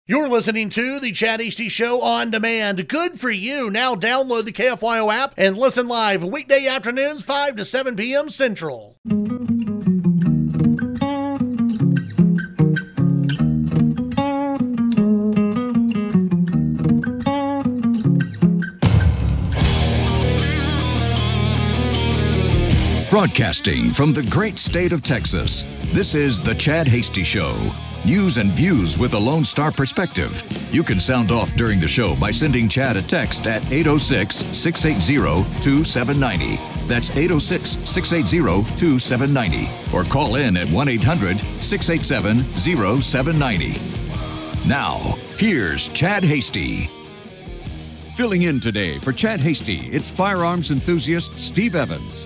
You're listening to the Chad Easty Show on demand. Good for you. Now download the KFYO app and listen live weekday afternoons, 5 to 7 p.m. Central. Broadcasting from the great state of Texas, this is the Chad Hasty Show. News and views with a Lone Star perspective. You can sound off during the show by sending Chad a text at 806-680-2790. That's 806-680-2790. Or call in at 1-800-687-0790. Now, here's Chad Hasty. Filling in today for Chad Hasty, it's firearms enthusiast Steve Evans.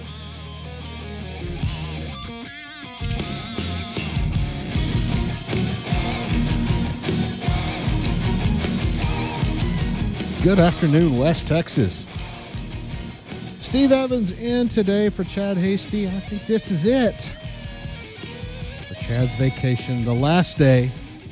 Good afternoon, West Texas. Steve Evans in today for Chad Hasty. I think this is it for Chad's vacation, the last day.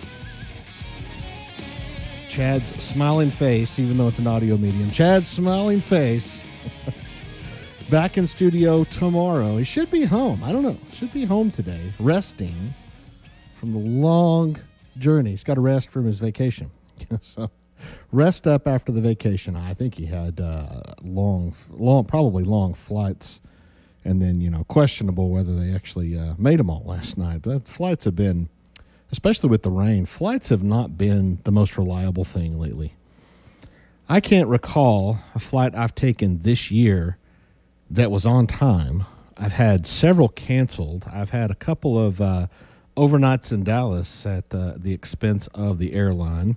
Chad's smiling face, even though it's an audio medium. Chad's smiling face. Back in studio tomorrow. He should be home. I don't know. Should be home today, resting from the long journey. He's got to rest from his vacation. So rest up after the vacation. I think he had probably long flights, and then, questionable whether they actually made them all last night. But flights have been, especially with the rain, flights have not been the most reliable thing lately. I can't recall a flight I've taken this year that was on time. I've had several canceled. I've had a couple of overnights in Dallas at the expense of the airline.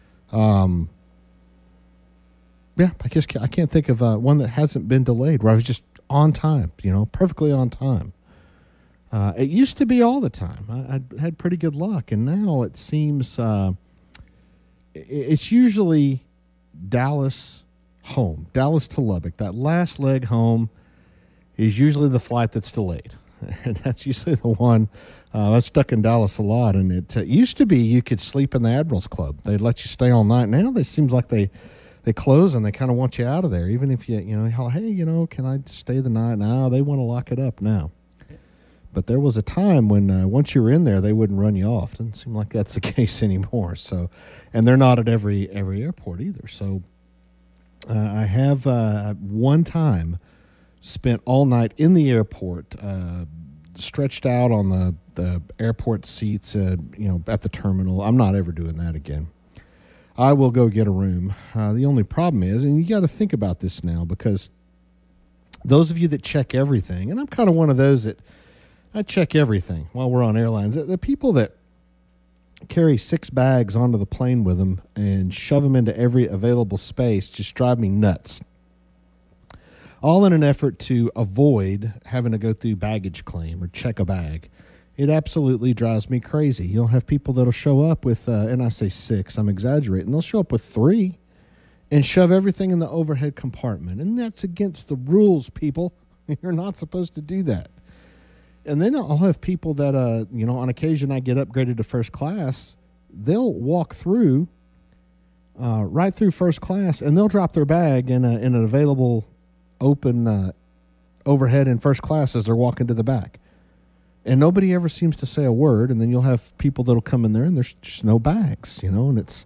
I can't think of one that hasn't been delayed where I was just on time, perfectly on time. It used to be all the time. I had pretty good luck, and now it seems it's usually Dallas home, Dallas to Lubbock. That last leg home is usually the flight that's delayed, and that's usually the one. I stuck in Dallas a lot, and it used to be you could sleep in the Admirals Club. They'd let you stay all night. Now it seems like they close and they kind of want you out of there, even if hey, can I just stay the night? No, they want to lock it up now. But there was a time when once you were in there, they wouldn't run you off. Doesn't seem like that's the case anymore. So, and they're not at every airport either. So I have one time spent all night in the airport, stretched out on the airport seats, at the terminal. I'm not ever doing that again. I will go get a room. The only problem is, and you got to think about this now, because those of you that check everything, and I'm kind of one of those that I check everything while we're on airlines. The people that carry 6 bags onto the plane with them and shove them into every available space just drive me nuts. All in an effort to avoid having to go through baggage claim or check a bag. It absolutely drives me crazy. You'll have people that'll show up with, and I say 6, I'm exaggerating, they'll show up with 3 and shove everything in the overhead compartment. And that's against the rules, people. You're not supposed to do that. And then I'll have people that, on occasion I get upgraded to first class, they'll walk through, right through first class, and they'll drop their bag in an available open overhead in first class as they're walking to the back. And nobody ever seems to say a word, and then you'll have people that'll come in there and there's just no bags, and it's,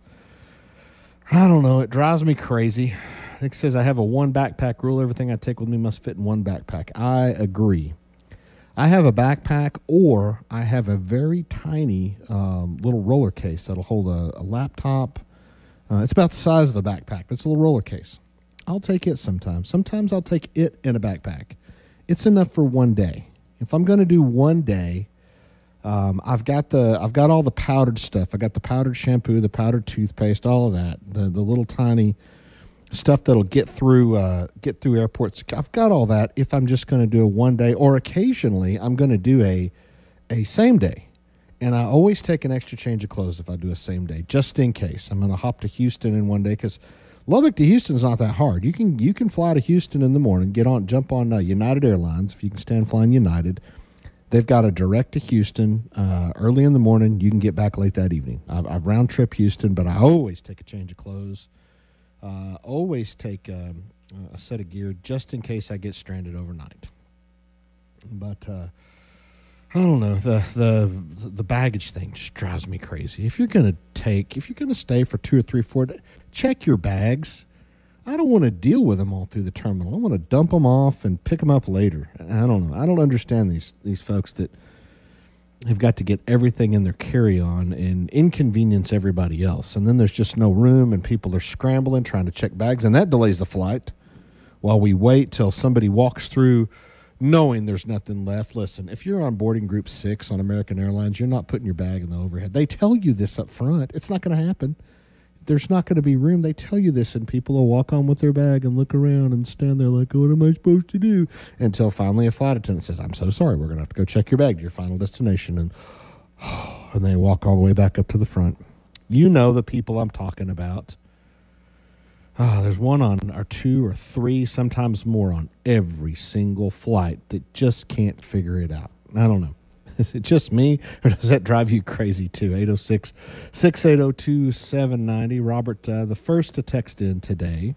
I don't know, it drives me crazy. It says I have a 1 backpack rule. Everything I take with me must fit in 1 backpack. I agree. I have a backpack, or I have a very tiny little roller case that'll hold a laptop. It's about the size of a backpack, but it's a little roller case. I'll take it sometimes. Sometimes I'll take it in a backpack. It's enough for one day. If I'm going to do one day, I've got all the powdered stuff. I got the powdered shampoo, the powdered toothpaste, all of that. The little tiny stuff that'll get through airports. I've got all that. If I'm just going to do a one day, or occasionally I'm going to do a same day, and I always take an extra change of clothes if I do a same day, just in case. I'm going to hop to Houston in one day because Lubbock to Houston's not that hard. You can fly to Houston in the morning, jump on United Airlines if you can stand flying United. They've got a direct to Houston early in the morning. You can get back late that evening. I've round trip Houston, but I always take a change of clothes. Always take a set of gear just in case I get stranded overnight. But I don't know, the baggage thing just drives me crazy. If you're gonna stay for 2 or 3, 4 days, check your bags. I don't want to deal with them all through the terminal. I want to dump them off and pick them up later. I don't know. I don't understand these folks that have got to get everything in their carry-on and inconvenience everybody else. And then there's just no room, and people are scrambling trying to check bags, and that delays the flight while we wait till somebody walks through knowing there's nothing left. Listen, if you're on boarding group 6 on American Airlines, you're not putting your bag in the overhead. They tell you this up front. It's not going to happen. There's not going to be room. They tell you this, and people will walk on with their bag and look around and stand there like, what am I supposed to do? Until finally a flight attendant says, I'm so sorry, we're going to have to go check your bag to your final destination. And they walk all the way back up to the front. You know the people I'm talking about. There's one on, or 2 or 3, sometimes more on every single flight that just can't figure it out. I don't know. Is it just me, or does that drive you crazy too? 806-680-2790. Robert, the first to text in today.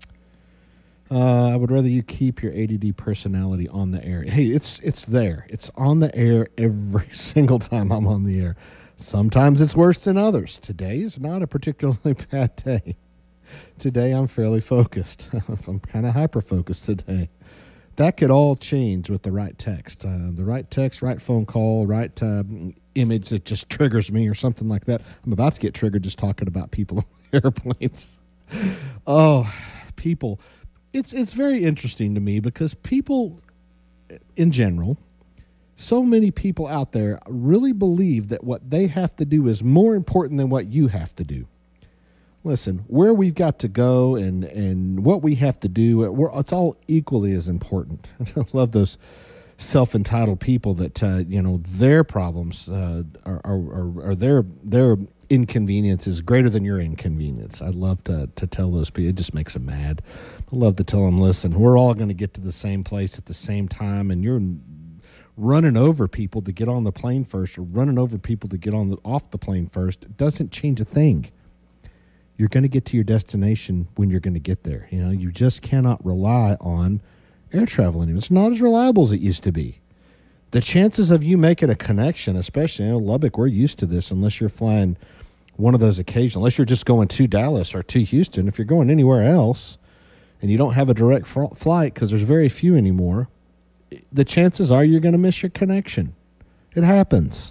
I would rather you keep your ADD personality on the air. Hey, it's there. It's on the air every single time I'm on the air. Sometimes it's worse than others. Today is not a particularly bad day. Today I'm fairly focused. I'm kind of hyper-focused today. That could all change with the right text. The right text, right phone call, right image that just triggers me or something like that. I'm about to get triggered just talking about people on airplanes. Oh, people. It's very interesting to me because people in general, so many people out there really believe that what they have to do is more important than what you have to do. Listen, where we've got to go and what we have to do, it's all equally as important. I love those self-entitled people that, their problems are their inconvenience is greater than your inconvenience. I love to tell those people. It just makes them mad. I love to tell them, listen, we're all going to get to the same place at the same time, and you're running over people to get on the plane first or running over people to get off the plane first. It doesn't change a thing. You're going to get to your destination when you're going to get there. You just cannot rely on air travel anymore. It's not as reliable as it used to be. The chances of you making a connection, especially in Lubbock, we're used to this, unless you're flying one of those occasions, unless you're just going to Dallas or to Houston. If you're going anywhere else and you don't have a direct flight, because there's very few anymore, the chances are you're going to miss your connection. It happens.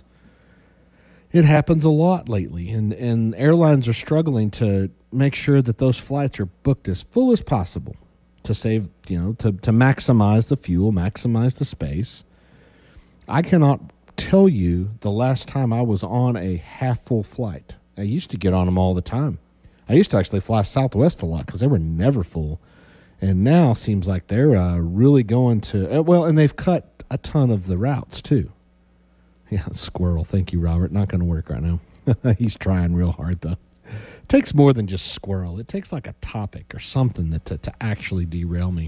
It happens a lot lately, and airlines are struggling to make sure that those flights are booked as full as possible to save, to maximize the fuel, maximize the space. I cannot tell you the last time I was on a half-full flight. I used to get on them all the time. I used to actually fly Southwest a lot because they were never full, and now seems like they're really going to and they've cut a ton of the routes too. Yeah, squirrel. Thank you, Robert. Not going to work right now. He's trying real hard, though. It takes more than just squirrel. It takes like a topic or something to actually derail me.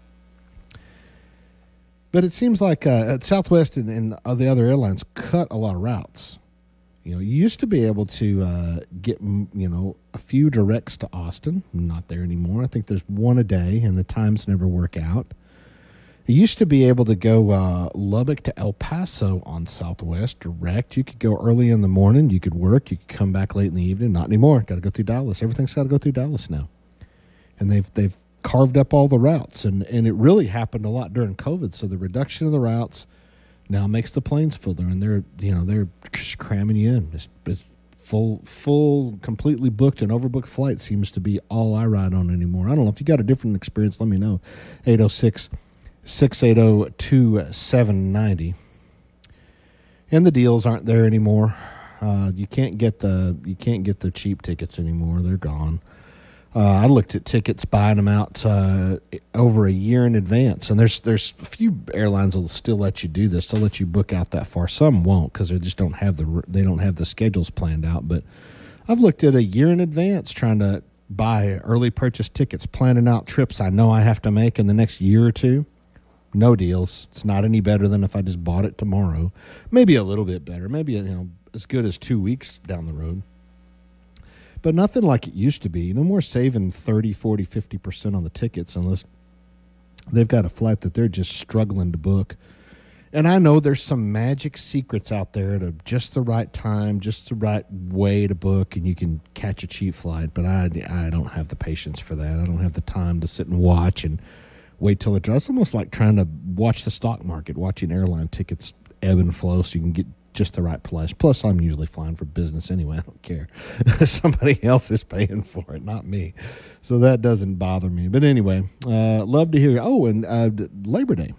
But it seems like Southwest and the other airlines cut a lot of routes. You used to be able to get, a few directs to Austin. Not there anymore. I think there's one a day, and the times never work out. You used to be able to go Lubbock to El Paso on Southwest direct. You could go early in the morning. You could work. You could come back late in the evening. Not anymore. Got to go through Dallas. Everything's got to go through Dallas now. And they've carved up all the routes. And it really happened a lot during COVID. So the reduction of the routes now makes the planes fuller. And they're just cramming you in. It's full, completely booked and overbooked flight seems to be all I ride on anymore. I don't know. If you got a different experience, let me know. 806-680-2790. And the deals aren't there anymore. You can't get the cheap tickets anymore. They're gone. I looked at tickets, buying them out over a year in advance, and there's a few airlines that will still let you do this. They'll let you book out that far. Some won't because they just don't have the schedules planned out. But I've looked at a year in advance trying to buy early purchase tickets, planning out trips I know I have to make in the next year or two. No deals. It's not any better than if I just bought it tomorrow. Maybe a little bit better. Maybe, as good as 2 weeks down the road. But nothing like it used to be. No more saving 30, 40, 50% on the tickets unless they've got a flight that they're just struggling to book. And I know there's some magic secrets out there to just the right time, just the right way to book, and you can catch a cheap flight. But I don't have the patience for that. I don't have the time to sit and watch and wait till it drops. It's almost like trying to watch the stock market, watching airline tickets ebb and flow so you can get just the right price. Plus, I'm usually flying for business anyway. I don't care. Somebody else is paying for it, not me. So that doesn't bother me. But anyway, love to hear. Oh, and Labor Day.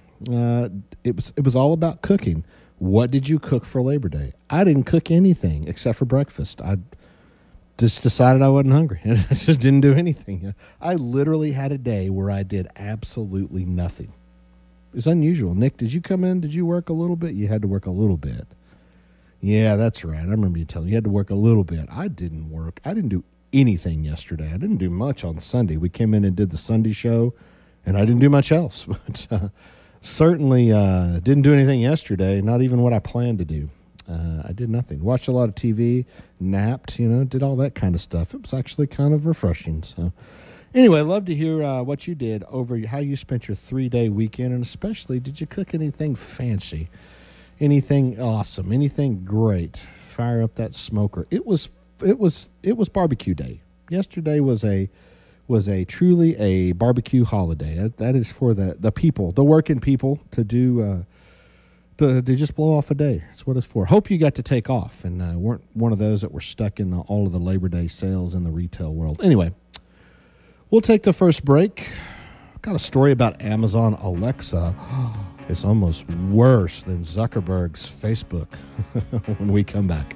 It was all about cooking. What did you cook for Labor Day? I didn't cook anything except for breakfast. I just decided I wasn't hungry, and I just didn't do anything. I literally had a day where I did absolutely nothing. It's unusual. Nick, did you come in? Did you work a little bit? You had to work a little bit. Yeah, that's right. I remember you telling me you had to work a little bit. I didn't work. I didn't do anything yesterday. I didn't do much on Sunday. We came in and did the Sunday show, and I didn't do much else. But certainly didn't do anything yesterday, not even what I planned to do. I did nothing. Watched a lot of TV, napped, did all that kind of stuff. It was actually kind of refreshing. So anyway, love to hear what you did over how you spent your 3-day weekend, and especially did you cook anything fancy, anything awesome, anything great? Fire up that smoker. It was barbecue day. Yesterday was truly a barbecue holiday. That is for the people, the working people, to do to just blow off a day. That's what it's for. Hope you got to take off and weren't one of those that were stuck in all of the Labor Day sales in the retail world. Anyway, we'll take the first break. I've got a story about Amazon Alexa. It's almost worse than Zuckerberg's Facebook when we come back.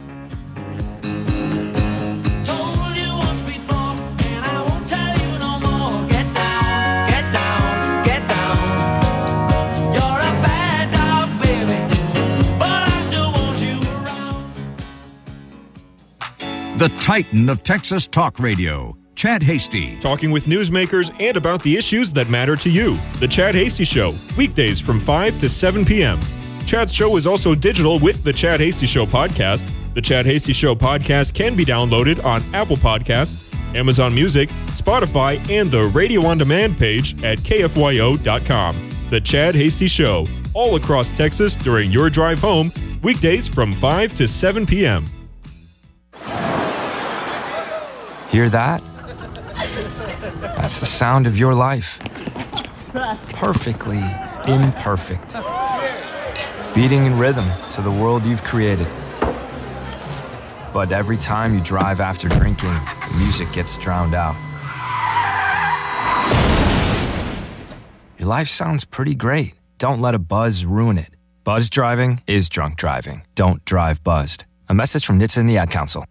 The Titan of Texas Talk Radio, Chad Hasty. Talking with newsmakers and about the issues that matter to you. The Chad Hasty Show, weekdays from 5 to 7 p.m. Chad's show is also digital with the Chad Hasty Show podcast. The Chad Hasty Show podcast can be downloaded on Apple Podcasts, Amazon Music, Spotify, and the Radio On Demand page at KFYO.com. The Chad Hasty Show, all across Texas during your drive home, weekdays from 5 to 7 p.m. Hear that? That's the sound of your life. Perfectly imperfect. Beating in rhythm to the world you've created. But every time you drive after drinking, the music gets drowned out. Your life sounds pretty great. Don't let a buzz ruin it. Buzz driving is drunk driving. Don't drive buzzed. A message from NHTSA and the Ad Council.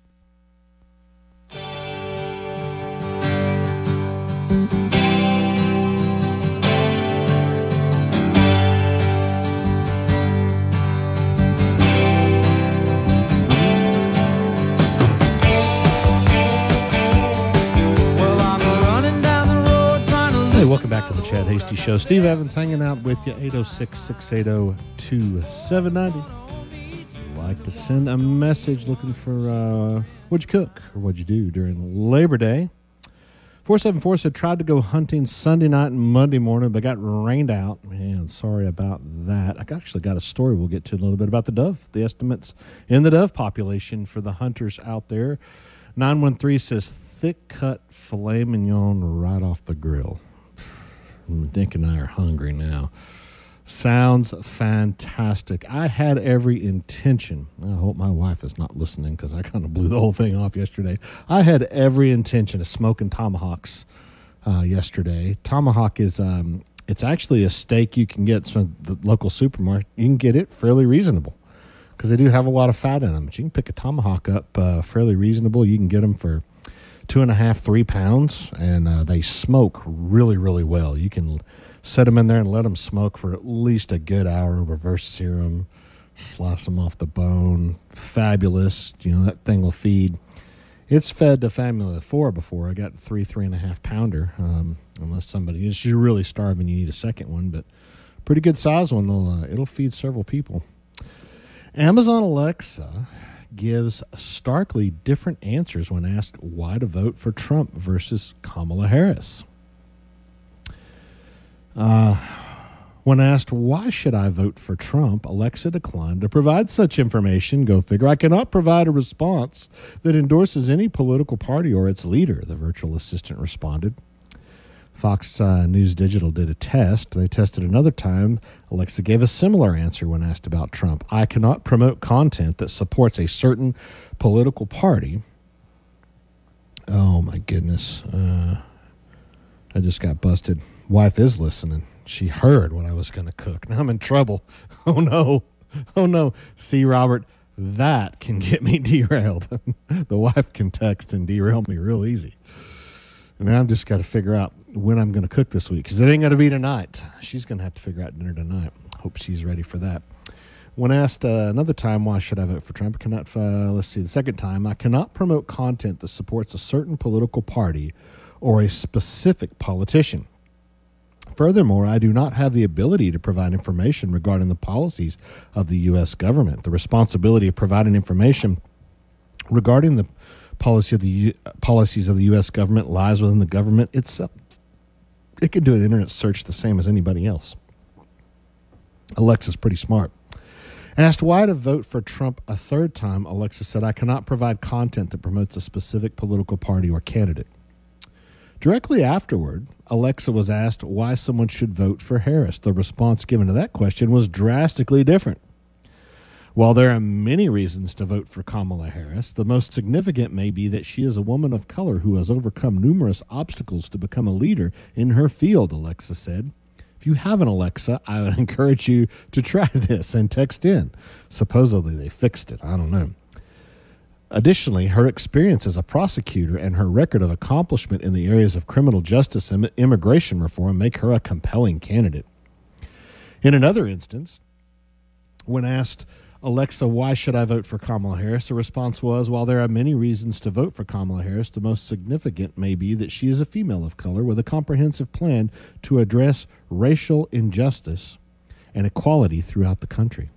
Hey, welcome back to the Chad Hasty Show. Steve Evans hanging out with you, 806-680-2790. Like to send a message looking for what'd you cook or what'd you do during Labor Day. 474 said tried to go hunting Sunday night and Monday morning, but got rained out. Man, sorry about that. I actually got a story we'll get to a little bit about the dove, the estimates in the dove population for the hunters out there. 913 says thick cut filet mignon right off the grill. Nick and I are hungry now. Sounds fantastic. I had every intention. I hope my wife is not listening because I kind of blew the whole thing off yesterday. I had every intention of smoking tomahawks yesterday. Tomahawk is it's actually a steak you can get from the local supermarket. You can get it fairly reasonable because they do have a lot of fat in them. But you can pick a tomahawk up fairly reasonable. You can get them for 2.5, 3 pounds, and they smoke really, really well. You can set them in there and let them smoke for at least a good hour, reverse sear them, slice them off the bone. Fabulous. That thing will feed It's fed a family of 4 before. I got 3.5 pounder. Unless somebody is you're really starving, you need a second one, but pretty good size one. It'll feed several people. Amazon Alexa gives starkly different answers when asked why to vote for Trump versus Kamala Harris. When asked, why should I vote for Trump, Alexa declined to provide such information. Go figure. I cannot provide a response that endorses any political party or its leader, the virtual assistant responded. Fox News Digital did a test. They tested another time. Alexa gave a similar answer when asked about Trump. I cannot promote content that supports a certain political party. Oh, my goodness. I just got busted. Wife is listening. She heard what I was going to cook. Now I'm in trouble. Oh, no. Oh, no. See, Robert, that can get me derailed. The wife can text and derail me real easy. And now I've just got to figure out when I'm going to cook this week, because it ain't going to be tonight. She's going to have to figure out dinner tonight. Hope she's ready for that. When asked another time, why should I vote for Trump? The second time, I cannot promote content that supports a certain political party or a specific politician. Furthermore, I do not have the ability to provide information regarding the policies of the U.S. government. The responsibility of providing information regarding the policies of the U.S. government lies within the government itself. It can do an internet search the same as anybody else. Alexa's pretty smart. Asked why to vote for Trump a third time, Alexa said, I cannot provide content that promotes a specific political party or candidate. Directly afterward, Alexa was asked why someone should vote for Harris. The response given to that question was drastically different. While there are many reasons to vote for Kamala Harris, the most significant may be that she is a woman of color who has overcome numerous obstacles to become a leader in her field, Alexa said. If you have an Alexa, I would encourage you to try this and text in. Supposedly they fixed it. I don't know. Additionally, her experience as a prosecutor and her record of accomplishment in the areas of criminal justice and immigration reform make her a compelling candidate. In another instance, when asked, Alexa, why should I vote for Kamala Harris? The response was, while there are many reasons to vote for Kamala Harris, the most significant may be that she is a female of color with a comprehensive plan to address racial injustice and equality throughout the country.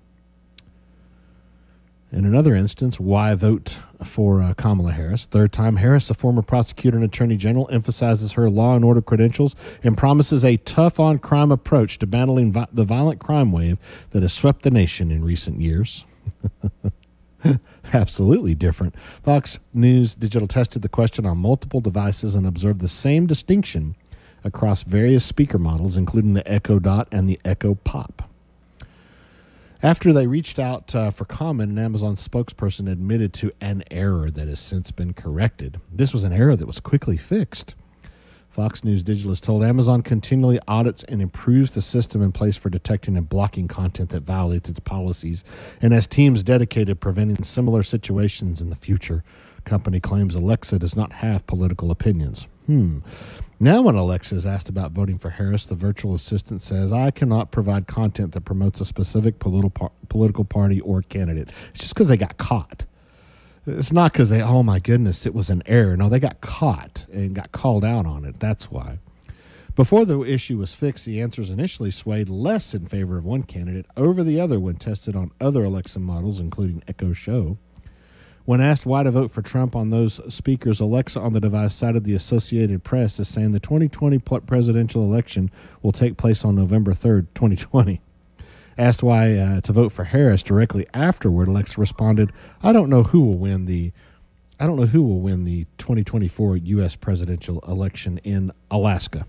In another instance, why vote for Kamala Harris? Third time, Harris, a former prosecutor and attorney general, emphasizes her law and order credentials and promises a tough-on-crime approach to battling the violent crime wave that has swept the nation in recent years. Absolutely different. Fox News Digital tested the question on multiple devices and observed the same distinction across various speaker models, including the Echo Dot and the Echo Pop. After they reached out for comment, an Amazon spokesperson admitted to an error that has since been corrected. This was an error that was quickly fixed. Fox News Digital has told Amazon continually audits and improves the system in place for detecting and blocking content that violates its policies and has teams dedicated to preventing similar situations in the future. Company claims Alexa does not have political opinions. Now when Alexa is asked about voting for Harris, the virtual assistant says, I cannot provide content that promotes a specific political party or candidate. It's just because they got caught. It's not because oh my goodness, it was an error. No, they got caught and got called out on it. That's why. Before the issue was fixed, the answers initially swayed less in favor of one candidate over the other when tested on other Alexa models, including Echo Show. When asked why to vote for Trump on those speakers, Alexa on the device cited the Associated Press as saying the 2020 presidential election will take place on November 3rd, 2020. Asked why to vote for Harris directly afterward, Alexa responded, I don't know who will win the 2024 U.S. presidential election in Alaska.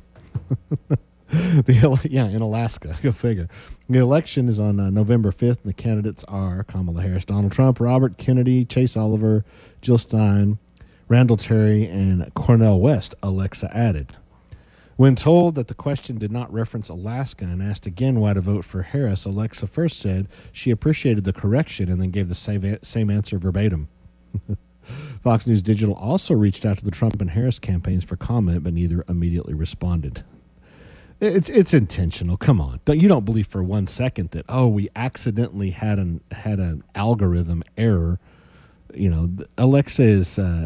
In Alaska. Go figure. The election is on November 5th, and the candidates are Kamala Harris, Donald Trump, Robert Kennedy, Chase Oliver, Jill Stein, Randall Terry, and Cornel West, Alexa added. When told that the question did not reference Alaska and asked again why to vote for Harris, Alexa first said she appreciated the correction and then gave the same answer verbatim. Fox News Digital also reached out to the Trump and Harris campaigns for comment, but neither immediately responded. It's intentional. Come on. You don't believe for 1 second that, we accidentally had an algorithm error. Alexa is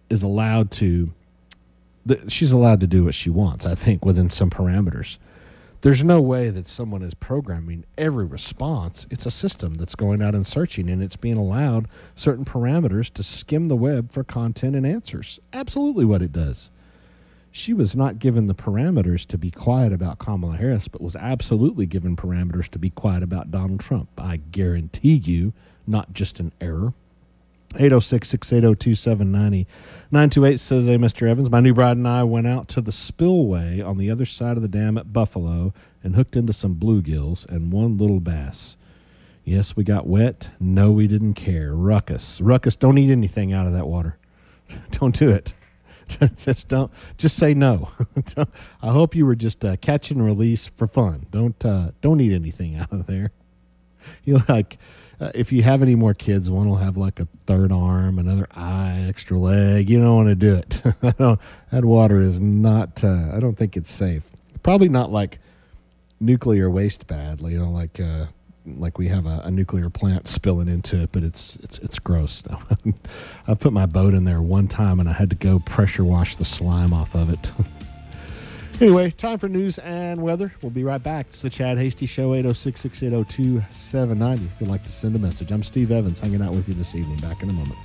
is allowed to, she's allowed to do what she wants, I think, within some parameters. There's no way that someone is programming every response. It's a system that's going out and searching, and it's being allowed certain parameters to skim the web for content and answers. Absolutely what it does. She was not given the parameters to be quiet about Kamala Harris, but was absolutely given parameters to be quiet about Donald Trump. I guarantee you, not just an error. 806-680-2790. 928 says, hey, Mr. Evans, my new bride and I went out to the spillway on the other side of the dam at Buffalo and hooked into some bluegills and one little bass. Yes, we got wet. No, we didn't care. Ruckus, don't eat anything out of that water. Don't do it. Just say no. I hope you were just catch and release for fun. Don't eat anything out of there. You like, if you have any more kids, one will have like a third arm, another eye, extra leg. You don't want to do it. That water is not, I don't think it's safe. Probably not like nuclear waste bad, like we have a nuclear plant spilling into it, but it's gross. I put my boat in there one time and I had to go pressure wash the slime off of it. Anyway, time for news and weather. We'll be right back. It's the Chad Hasty Show, 806-680-2790. If you'd like to send a message. I'm Steve Evans, hanging out with you this evening. Back in a moment.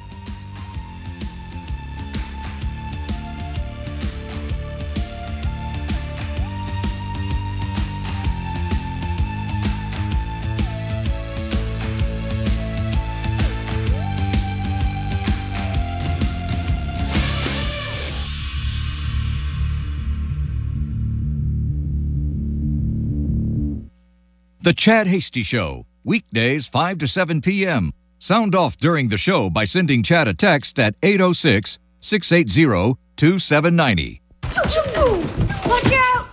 The Chad Hasty Show, weekdays 5 to 7 p.m. Sound off during the show by sending Chad a text at 806-680-2790. Watch out!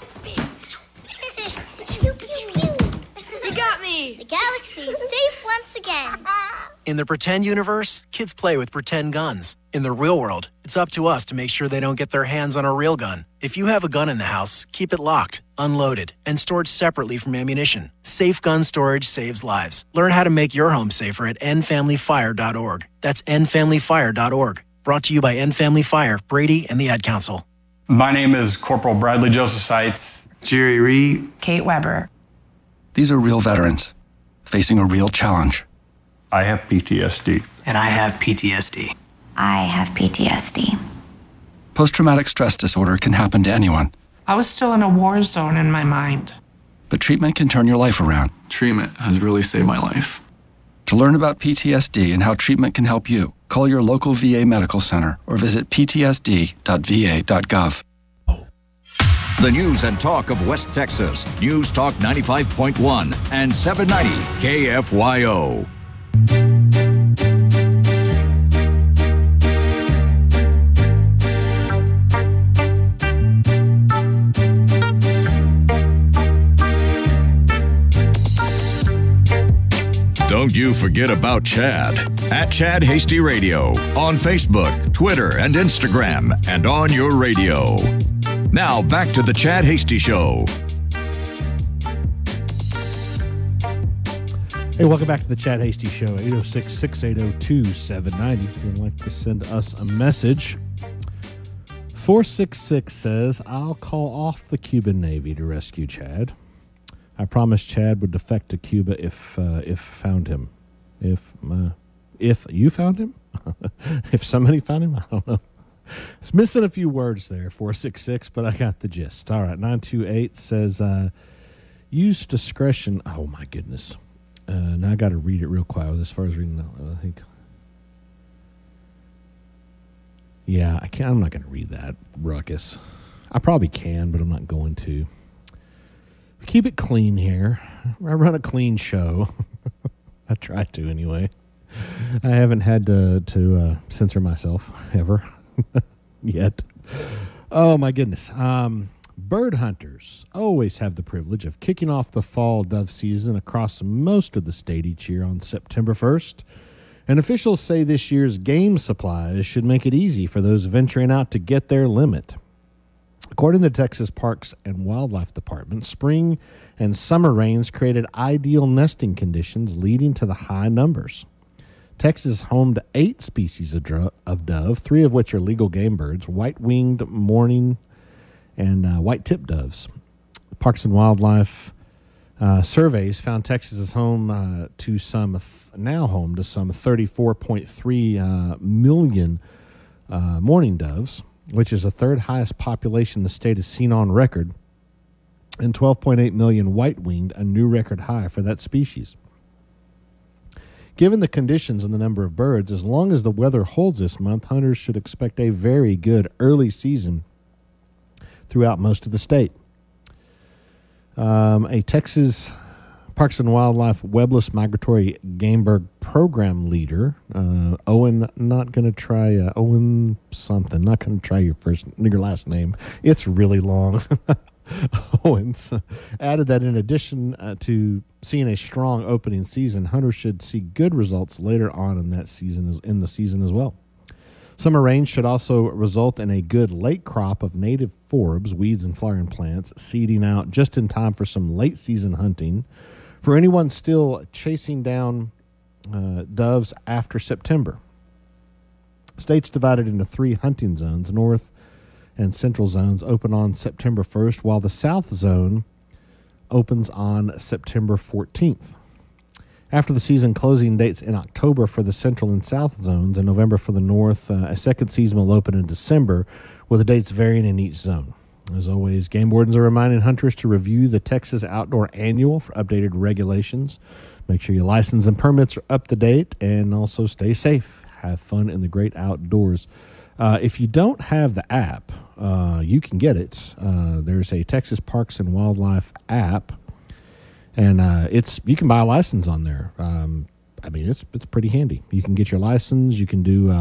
You got me! The galaxy is safe once again. In the pretend universe, kids play with pretend guns. In the real world, it's up to us to make sure they don't get their hands on a real gun. If you have a gun in the house, keep it locked, unloaded, and stored separately from ammunition. Safe gun storage saves lives. Learn how to make your home safer at endfamilyfire.org. That's endfamilyfire.org. Brought to you by End Family Fire, Brady, and the Ad Council. My name is Corporal Bradley Joseph Seitz. Jerry Reed. Kate Weber. These are real veterans facing a real challenge. I have PTSD. And I have PTSD. I have PTSD. Post-traumatic stress disorder can happen to anyone. I was still in a war zone in my mind. But treatment can turn your life around. Treatment has really saved my life. To learn about PTSD and how treatment can help you, call your local VA medical center or visit ptsd.va.gov. The news and talk of West Texas. News Talk 95.1 and 790 KFYO. Don't you forget about Chad at Chad Hasty Radio on Facebook, Twitter, and Instagram, and on your radio. Now back to the Chad Hasty Show. Hey, welcome back to the Chad Hasty Show, 806-680-2790. If you'd like to send us a message, 466 says, I'll call off the Cuban Navy to rescue Chad. I promised Chad would defect to Cuba if found him. If you found him? If somebody found him? I don't know. It's missing a few words there, 466, but I got the gist. All right, 928 says, use discretion. Oh, my goodness. Now I got to read it real quick as far as reading that. I think. Yeah, I can't. I'm not going to read that ruckus. I probably can, but I'm not going to. Keep it clean here. I run a clean show. I try to anyway. I haven't had to censor myself ever yet. Oh, my goodness. Bird hunters always have the privilege of kicking off the fall dove season across most of the state each year on September 1st. And officials say this year's game supplies should make it easy for those venturing out to get their limit. According to the Texas Parks and Wildlife Department, spring and summer rains created ideal nesting conditions leading to the high numbers. Texas is home to 8 species of dove, 3 of which are legal game birds, white-winged mourning and white-tipped doves. Parks and Wildlife surveys found Texas is home to some 34.3 million mourning doves, which is the third highest population the state has seen on record, and 12.8 million white-winged, a new record high for that species. Given the conditions and the number of birds, as long as the weather holds this month, hunters should expect a very good early season throughout most of the state. A Texas Parks and Wildlife webless migratory game bird program leader, Owen something, not going to try your last name. It's really long. Owens added that in addition to seeing a strong opening season, hunters should see good results later on in the season as well. Summer rain should also result in a good late crop of native forbs, weeds, and flowering plants, seeding out just in time for some late season hunting. For anyone still chasing down doves after September, state's divided into 3 hunting zones. North and central zones open on September 1st, while the south zone opens on September 14th. After the season closing dates in October for the central and south zones and November for the north, a second season will open in December, with the dates varying in each zone. As always, game wardens are reminding hunters to review the Texas Outdoor Annual for updated regulations. Make sure your license and permits are up to date, and also stay safe. Have fun in the great outdoors. If you don't have the app, you can get it. There's a Texas Parks and Wildlife app, and you can buy a license on there. It's pretty handy. You can get your license. You can do.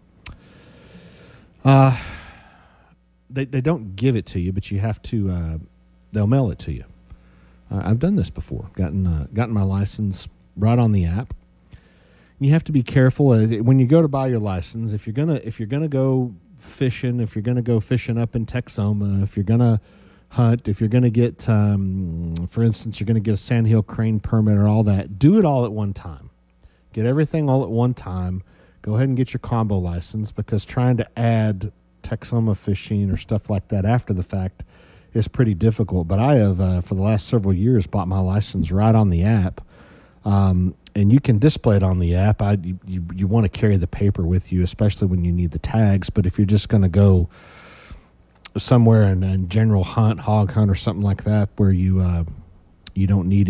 They don't give it to you, but you have to. They'll mail it to you. I've done this before. Gotten my license right on the app. You have to be careful when you go to buy your license. If you're gonna go fishing, if you're gonna go fishing up in Texoma, if you're gonna hunt, if you're gonna get, for instance, you're gonna get a sandhill crane permit or all that, do it all at one time. Get everything all at one time. Go ahead and get your combo license, because trying to add Texoma fishing or stuff like that after the fact is pretty difficult. But I have, for the last several years, bought my license right on the app. And you can display it on the app. You want to carry the paper with you, especially when you need the tags. But if you're just going to go somewhere and general hunt, hog hunt, or something like that, where you don't need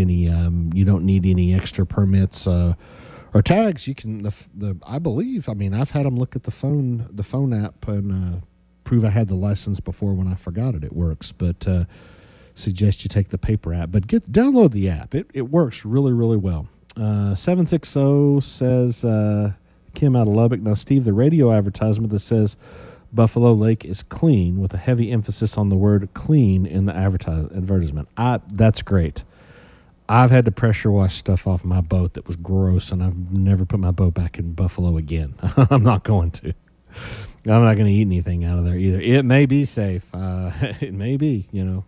any extra permits or tags, you can. I've had them look at the phone app and prove I had the license before when I forgot it. It works, but suggest you take the paper app. But download the app. It works really, really well. 760 says, Kim out of Lubbock. Now, Steve, the radio advertisement that says Buffalo Lake is clean, with a heavy emphasis on the word clean in the advertisement. That's great. I've had to pressure wash stuff off my boat that was gross, and I've never put my boat back in Buffalo again. I'm not going to. I'm not going to eat anything out of there either. It may be safe. It may be,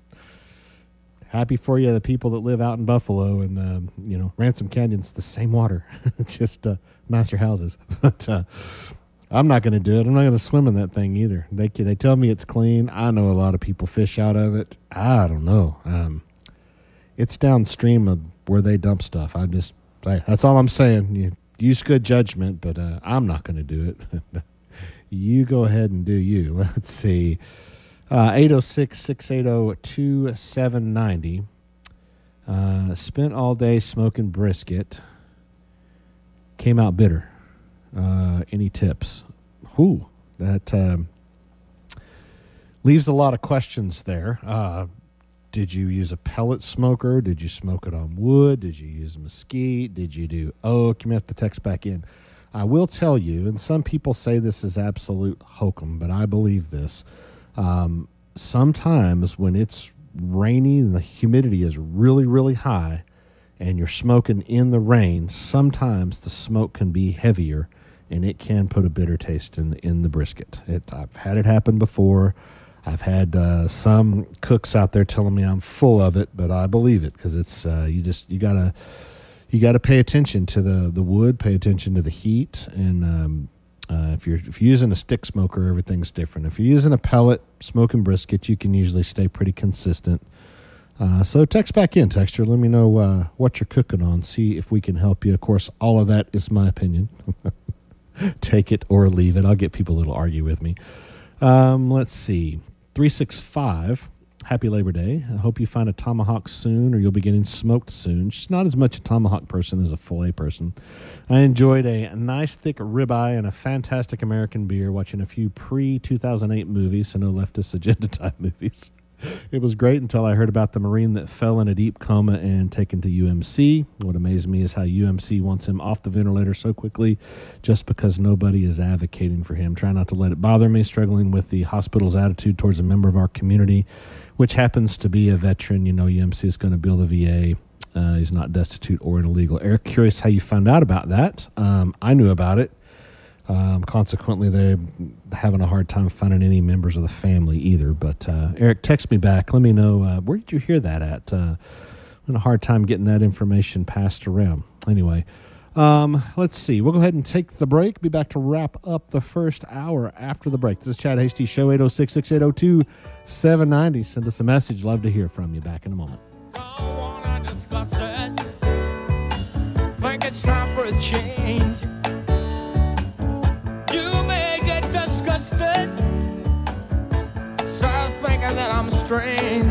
Happy for you, the people that live out in Buffalo and, Ransom Canyon's the same water. It's just nicer houses. But I'm not going to do it. I'm not going to swim in that thing either. They tell me it's clean. I know a lot of people fish out of it. I don't know. It's downstream of where they dump stuff. That's all I'm saying. You use good judgment, but I'm not going to do it. You go ahead and do you. Let's see. 806-680-2790. Spent all day smoking brisket. Came out bitter. Any tips? That leaves a lot of questions there. Did you use a pellet smoker? Did you smoke it on wood? Did you use mesquite? Did you do oak? You may have to text back in. I will tell you, and some people say this is absolute hokum, but I believe this. Sometimes when it's rainy and the humidity is really, really high and you're smoking in the rain, sometimes the smoke can be heavier and it can put a bitter taste in the brisket. I've had it happen before. I've had some cooks out there telling me I'm full of it, but I believe it, because it's you you got to pay attention to the wood, pay attention to the heat, and if you're using a stick smoker, everything's different. If you're using a pellet smoking brisket, you can usually stay pretty consistent. So text back in, texture. Let me know what you're cooking on. See if we can help you. Of course, all of that is my opinion. Take it or leave it. I'll get people that'll argue with me. Let's see. 365. Happy Labor Day. I hope you find a tomahawk soon, or you'll be getting smoked soon. She's not as much a tomahawk person as a filet person. I enjoyed a nice thick ribeye and a fantastic American beer watching a few pre-2008 movies, so no leftist agenda type movies. It was great until I heard about the Marine that fell in a deep coma and taken to UMC. What amazed me is how UMC wants him off the ventilator so quickly just because nobody is advocating for him. Try not to let it bother me, struggling with the hospital's attitude towards a member of our community, which happens to be a veteran. You know, UMC is going to bill the VA. He's not destitute or illegal. Eric, curious how you found out about that. I knew about it. Consequently, they're having a hard time finding any members of the family either. But Eric, text me back. Let me know, where did you hear that at? I'm having a hard time getting that information passed around. Anyway, let's see. We'll go ahead and take the break. Be back to wrap up the first hour after the break. This is Chad Hasty Show, 806-6802-790. Send us a message. Love to hear from you. Back in a moment. Think it's time for a change. Disgusted, start thinking that I'm strange.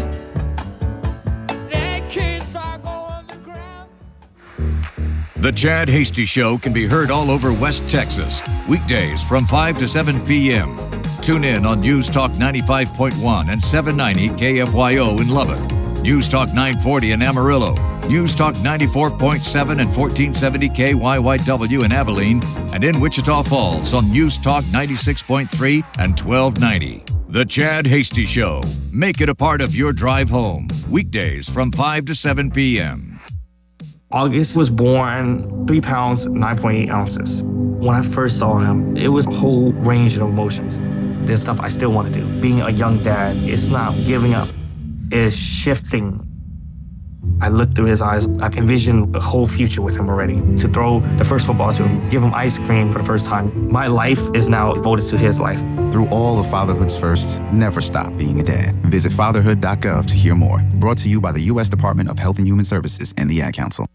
Their kids are going to ground. The Chad Hasty Show can be heard all over West Texas, weekdays from 5 to 7 p.m. Tune in on News Talk 95.1 and 790 KFYO in Lubbock, News Talk 940 in Amarillo, News Talk 94.7 and 1470 KYYW in Abilene, and in Wichita Falls on News Talk 96.3 and 1290. The Chad Hasty Show. Make it a part of your drive home. Weekdays from 5 to 7 p.m. August was born 3 pounds, 9.8 ounces. When I first saw him, it was a whole range of emotions. There's stuff I still want to do. Being a young dad, it's not giving up. It's shifting. I looked through his eyes. I envisioned a whole future with him already. To throw the first football to him, give him ice cream for the first time. My life is now devoted to his life. Through all of fatherhood's firsts, never stop being a dad. Visit fatherhood.gov to hear more. Brought to you by the U.S. Department of Health and Human Services and the Ad Council.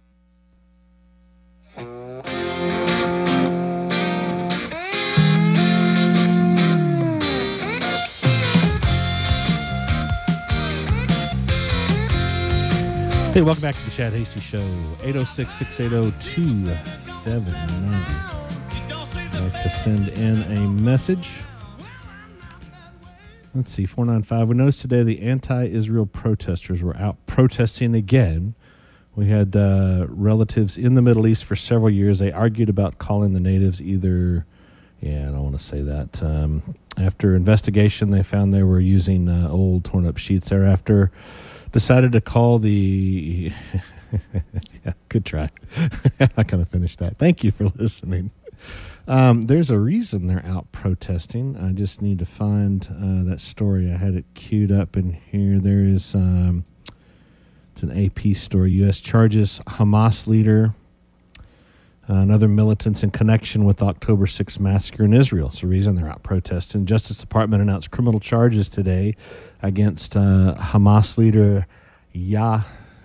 Hey, welcome back to the Chad Hasty Show, 806-680-2790. I'd like to send in a message. Let's see, 495. We noticed today the anti-Israel protesters were out protesting again. We had relatives in the Middle East for several years. They argued about calling the natives either, I don't want to say that. After investigation, they found they were using old torn-up sheets thereafter. Decided to call the yeah, good try. I kind of finished that. Thank you for listening. There's a reason they're out protesting. I just need to find that story. I had it queued up in here. There is it's an AP story. U.S. charges Hamas leader and other militants in connection with the October 6th massacre in Israel. It's the reason they're out protesting. Justice Department announced criminal charges today against Hamas leader Yahya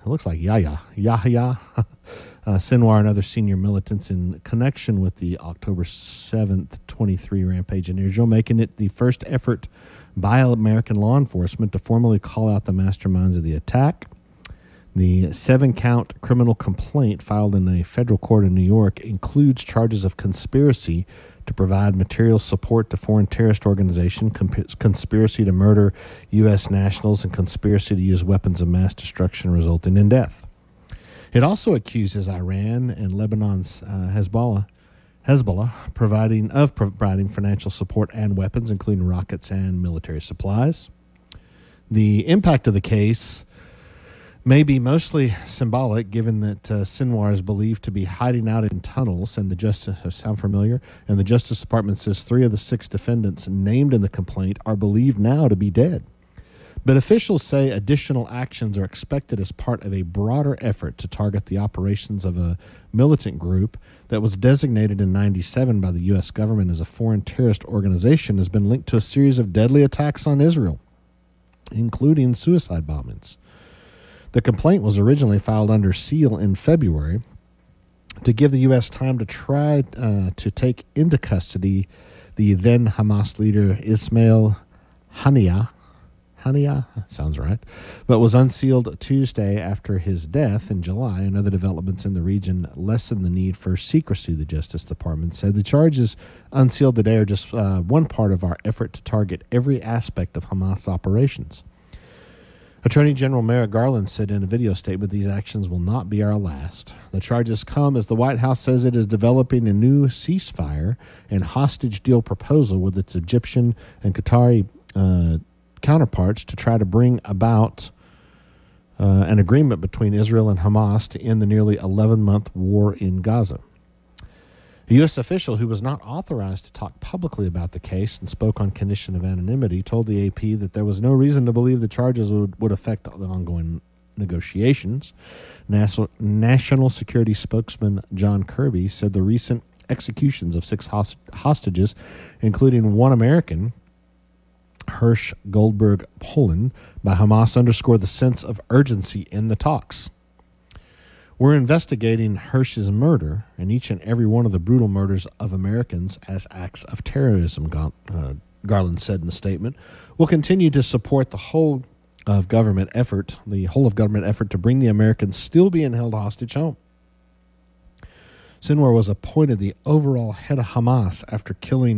Sinwar and other senior militants in connection with the October 7th, 23 rampage in Israel, making it the first effort by American law enforcement to formally call out the masterminds of the attack. The 7-count criminal complaint filed in a federal court in New York includes charges of conspiracy to provide material support to foreign terrorist organization, conspiracy to murder U.S. nationals, and conspiracy to use weapons of mass destruction resulting in death. It also accuses Iran and Lebanon's Hezbollah providing financial support and weapons, including rockets and military supplies. The impact of the case may be mostly symbolic, given that Sinwar is believed to be hiding out in tunnels, and the Justice Department says 3 of the 6 defendants named in the complaint are believed now to be dead. But officials say additional actions are expected as part of a broader effort to target the operations of a militant group that was designated in 1997 by the U.S. government as a foreign terrorist organization, has been linked to a series of deadly attacks on Israel, including suicide bombings. The complaint was originally filed under seal in February to give the U.S. time to try to take into custody the then Hamas leader Ismail Haniyeh, sounds right, but was unsealed Tuesday after his death in July, and other developments in the region lessen the need for secrecy, the Justice Department said. The charges unsealed today are just one part of our effort to target every aspect of Hamas operations. Attorney General Merrick Garland said in a video statement, these actions will not be our last. The charges come as the White House says it is developing a new ceasefire and hostage deal proposal with its Egyptian and Qatari counterparts to try to bring about an agreement between Israel and Hamas to end the nearly 11-month war in Gaza. A U.S. official who was not authorized to talk publicly about the case and spoke on condition of anonymity told the AP that there was no reason to believe the charges would affect the ongoing negotiations. National Security spokesman John Kirby said the recent executions of 6 hostages, including one American, Hirsch Goldberg Poland, by Hamas underscore the sense of urgency in the talks. We're investigating Hirsch's murder and each and every one of the brutal murders of Americans as acts of terrorism, Garland said in the statement. We'll continue to support the whole of government effort to bring the Americans still being held hostage home. Sinwar was appointed the overall head of Hamas after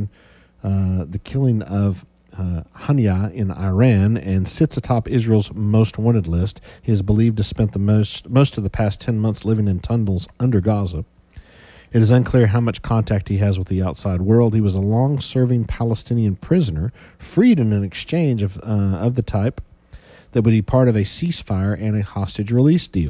the killing of Haniyeh in Iran, and sits atop Israel's most wanted list. He is believed to have spent the most of the past 10 months living in tunnels under Gaza. It is unclear how much contact he has with the outside world. He was a long-serving Palestinian prisoner, freed in an exchange of the type that would be part of a ceasefire and a hostage release deal.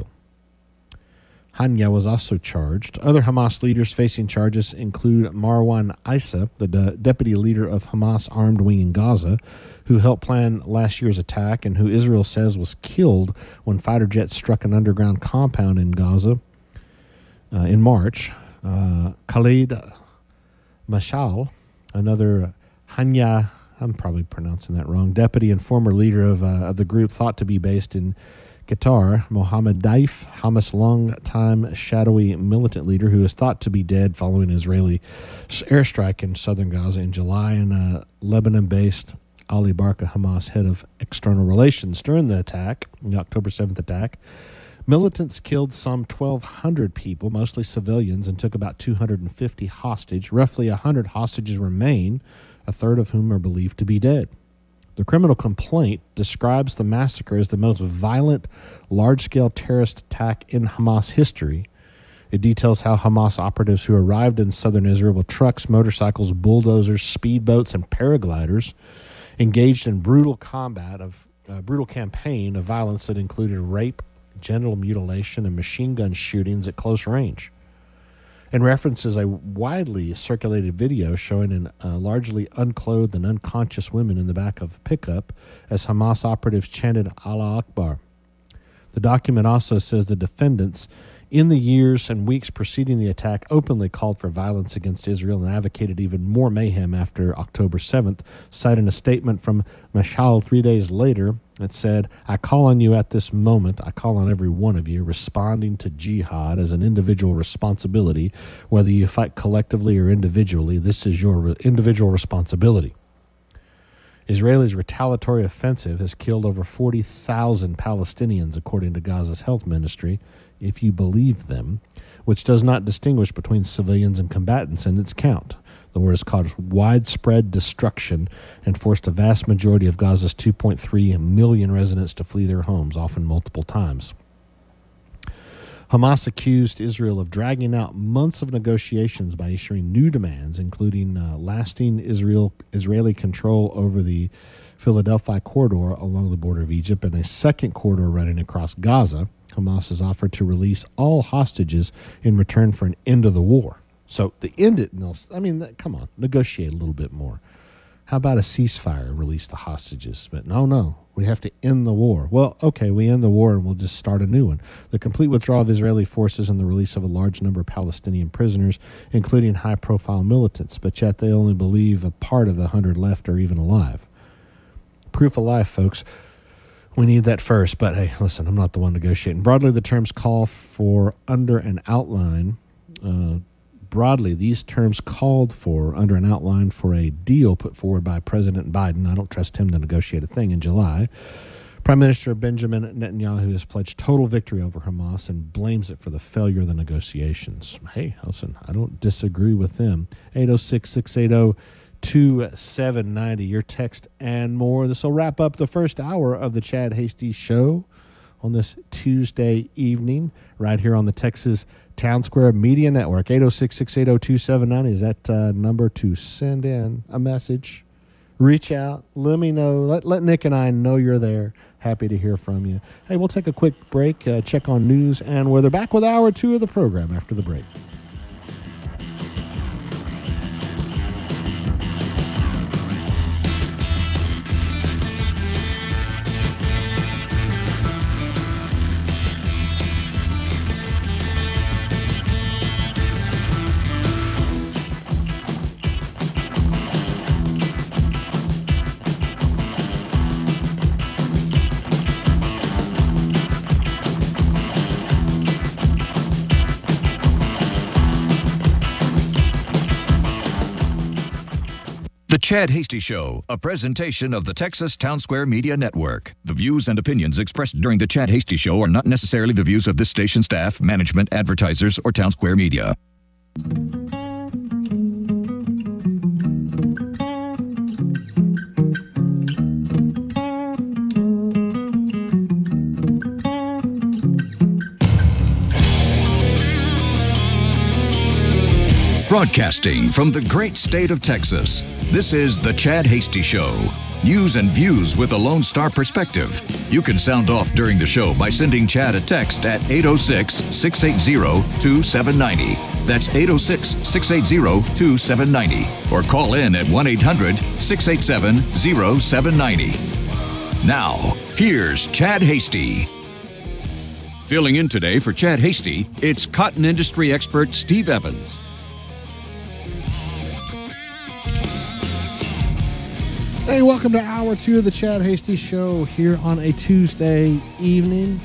Haniyeh was also charged. Other Hamas leaders facing charges include Marwan Issa, the deputy leader of Hamas armed wing in Gaza, who helped plan last year's attack and who Israel says was killed when fighter jets struck an underground compound in Gaza in March. Khalid Mashal, another Haniyeh, I'm probably pronouncing that wrong, deputy and former leader of the group thought to be based in Qatar, Mohammed Daif, Hamas' long-time shadowy militant leader who is thought to be dead following an Israeli airstrike in southern Gaza in July, and Lebanon-based Ali Barka, Hamas head of external relations. During the attack, the October 7th attack, militants killed some 1,200 people, mostly civilians, and took about 250 hostage. Roughly 100 hostages remain, a third of whom are believed to be dead. The criminal complaint describes the massacre as the most violent, large-scale terrorist attack in Hamas history. It details how Hamas operatives who arrived in southern Israel with trucks, motorcycles, bulldozers, speedboats, and paragliders engaged in brutal campaign of violence that included rape, genital mutilation, and machine gun shootings at close range, and references a widely circulated video showing largely unclothed and unconscious women in the back of a pickup as Hamas operatives chanted Allah Akbar. The document also says the defendants, in the years and weeks preceding the attack, openly called for violence against Israel and advocated even more mayhem after October 7th, citing a statement from Mashal 3 days later that said, I call on you at this moment, I call on every one of you, responding to jihad as an individual responsibility. Whether you fight collectively or individually, this is your individual responsibility. Israel's retaliatory offensive has killed over 40,000 Palestinians, according to Gaza's health ministry, if you believe them, which does not distinguish between civilians and combatants in its count. The war has caused widespread destruction and forced a vast majority of Gaza's 2.3 million residents to flee their homes, often multiple times. Hamas accused Israel of dragging out months of negotiations by issuing new demands, including lasting Israeli control over the Philadelphia corridor along the border of Egypt and a second corridor running across Gaza. Hamas has offered to release all hostages in return for an end of the war. So the end it, come on, negotiate a little bit more. How about a ceasefire and release the hostages? But no, we have to end the war. Well, okay, we end the war and we'll just start a new one. The complete withdrawal of Israeli forces and the release of a large number of Palestinian prisoners, including high-profile militants, but yet they only believe a part of the 100 left are even alive. Proof of life, folks. We need that first, but hey, listen, I'm not the one negotiating. Broadly, the terms call for under an outline. Broadly, these terms called for under an outline for a deal put forward by President Biden. I don't trust him to negotiate a thing in July. Prime Minister Benjamin Netanyahu has pledged total victory over Hamas and blames it for the failure of the negotiations. Hey, listen, I don't disagree with them. 806-680-2790, your text and more. This will wrap up the first hour of the Chad Hasty Show on this Tuesday evening right here on the Texas Town Square Media Network. 806-680-2790 is that number to send in a message. Reach out. Let me know. Let Nick and I know you're there. Happy to hear from you. Hey, we'll take a quick break, check on news and weather. Back with hour 2 of the program after the break. The Chad Hasty Show, a presentation of the Texas Town Square Media Network. The views and opinions expressed during the Chad Hasty Show are not necessarily the views of this station staff, management, advertisers, or Town Square Media. Broadcasting from the great state of Texas, this is The Chad Hasty Show. News and views with a Lone Star perspective. You can sound off during the show by sending Chad a text at 806-680-2790. That's 806-680-2790. Or call in at 1-800-687-0790. Now, here's Chad Hasty. Filling in today for Chad Hasty, it's cotton industry expert Steve Evans. Hey, welcome to Hour 2 of the Chad Hasty Show here on a Tuesday evening.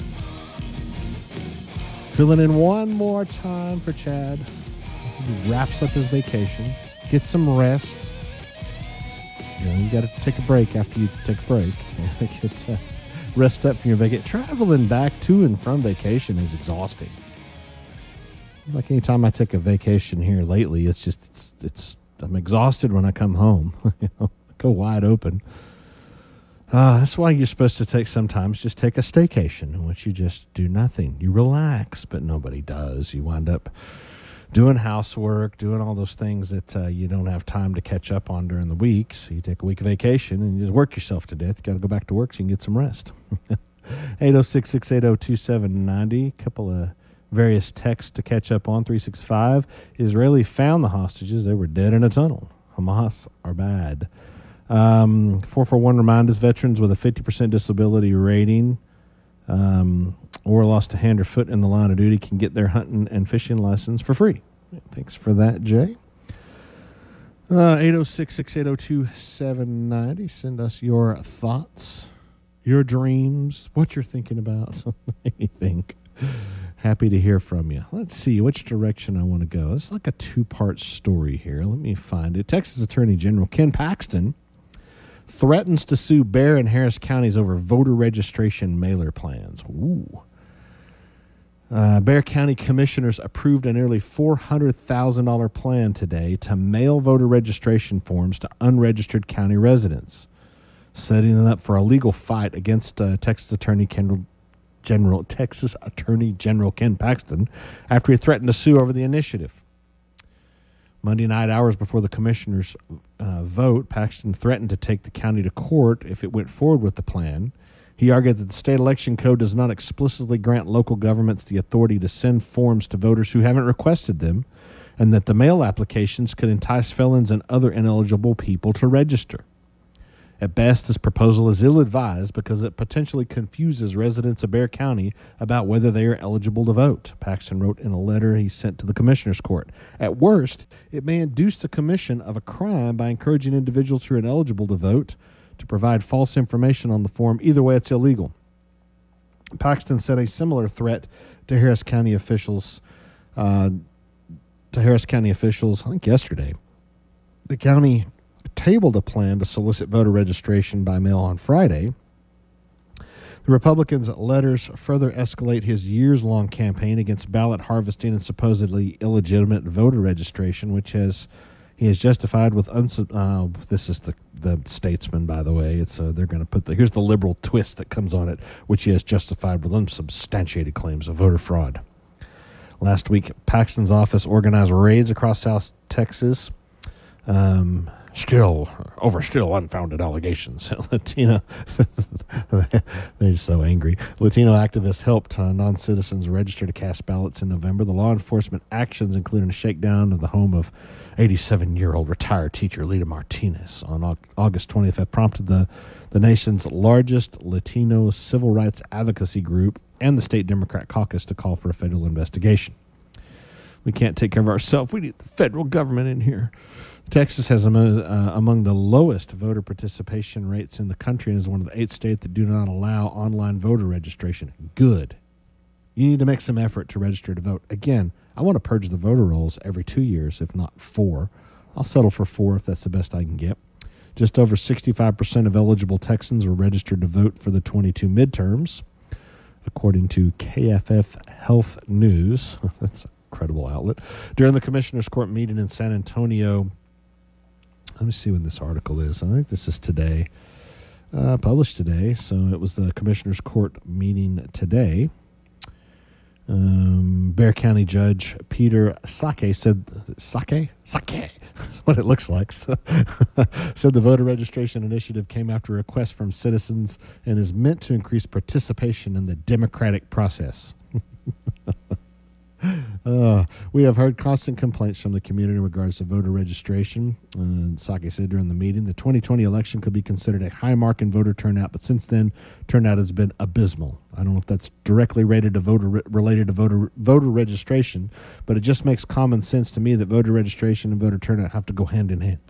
Filling in one more time for Chad. He wraps up his vacation. Get some rest. You got to take a break after you take a break. Get rest up from your vacation. Traveling back to and from vacation is exhausting. Like anytime I take a vacation here lately, it's just I'm exhausted when I come home. Go wide open. That's why you're supposed to sometimes just take a staycation in which you just do nothing. You relax, but nobody does. You wind up doing housework, doing all those things that you don't have time to catch up on during the week. So you take a week of vacation and you just work yourself to death. You got to go back to work so you can get some rest. 806-680-2790. A couple of various texts to catch up on. 365. Israeli found the hostages. They were dead in a tunnel. Hamas are bad. 441 reminds veterans with a 50% disability rating or lost a hand or foot in the line of duty can get their hunting and fishing license for free. Thanks for that, Jay. 806-680-2790. Send us your thoughts, your dreams, what you're thinking about, anything. Happy to hear from you. Let's see which direction I want to go. It's like a two-part story here. Let me find it. Texas Attorney General Ken Paxton threatens to sue Bexar and Harris counties over voter registration mailer plans. Ooh. Bexar County commissioners approved a nearly $400,000 plan today to mail voter registration forms to unregistered county residents, setting them up for a legal fight against Texas Attorney General Ken Paxton after he threatened to sue over the initiative. Monday night, hours before the commissioners' vote, Paxton threatened to take the county to court if it went forward with the plan. He argued that the state election code does not explicitly grant local governments the authority to send forms to voters who haven't requested them, and that the mail applications could entice felons and other ineligible people to register. At best, this proposal is ill-advised because it potentially confuses residents of Bexar County about whether they are eligible to vote, Paxton wrote in a letter he sent to the Commissioner's Court. At worst, it may induce the commission of a crime by encouraging individuals who are ineligible to vote to provide false information on the form. Either way, it's illegal. Paxton sent a similar threat to Harris County officials, I think yesterday. The county tabled a plan to solicit voter registration by mail on Friday. The Republicans' letters further escalate his years-long campaign against ballot harvesting and supposedly illegitimate voter registration, which he has justified with this is the Statesman, by the way. It's they're going to put here's the liberal twist that comes on it, which he has justified with unsubstantiated claims of voter fraud. Last week, Paxton's office organized raids across South Texas. Still unfounded allegations. Latino, they're so angry. Latino activists helped non-citizens register to cast ballots in November. The law enforcement actions, including a shakedown of the home of 87-year-old retired teacher Lita Martinez on August 20th, have prompted the nation's largest Latino civil rights advocacy group and the state Democrat caucus to call for a federal investigation. We can't take care of ourselves. We need the federal government in here. Texas has among the lowest voter participation rates in the country and is one of the 8 states that do not allow online voter registration. Good. You need to make some effort to register to vote. Again, I want to purge the voter rolls every 2 years, if not 4. I'll settle for 4 if that's the best I can get. Just over 65% of eligible Texans were registered to vote for the 22 midterms, according to KFF Health News. That's an incredible outlet. During the Commissioner's Court meeting in San Antonio, let me see when this article is. I think this is today, published today. So it was the Commissioner's Court meeting today. Bexar County Judge Peter Sake said, Sake? That's what it looks like. Said the voter registration initiative came after a request from citizens and is meant to increase participation in the democratic process. We have heard constant complaints from the community in regards to voter registration. Sake said during the meeting, the 2020 election could be considered a high mark in voter turnout, but since then, turnout has been abysmal. I don't know if that's directly related to voter registration, but it just makes common sense to me that voter registration and voter turnout have to go hand in hand.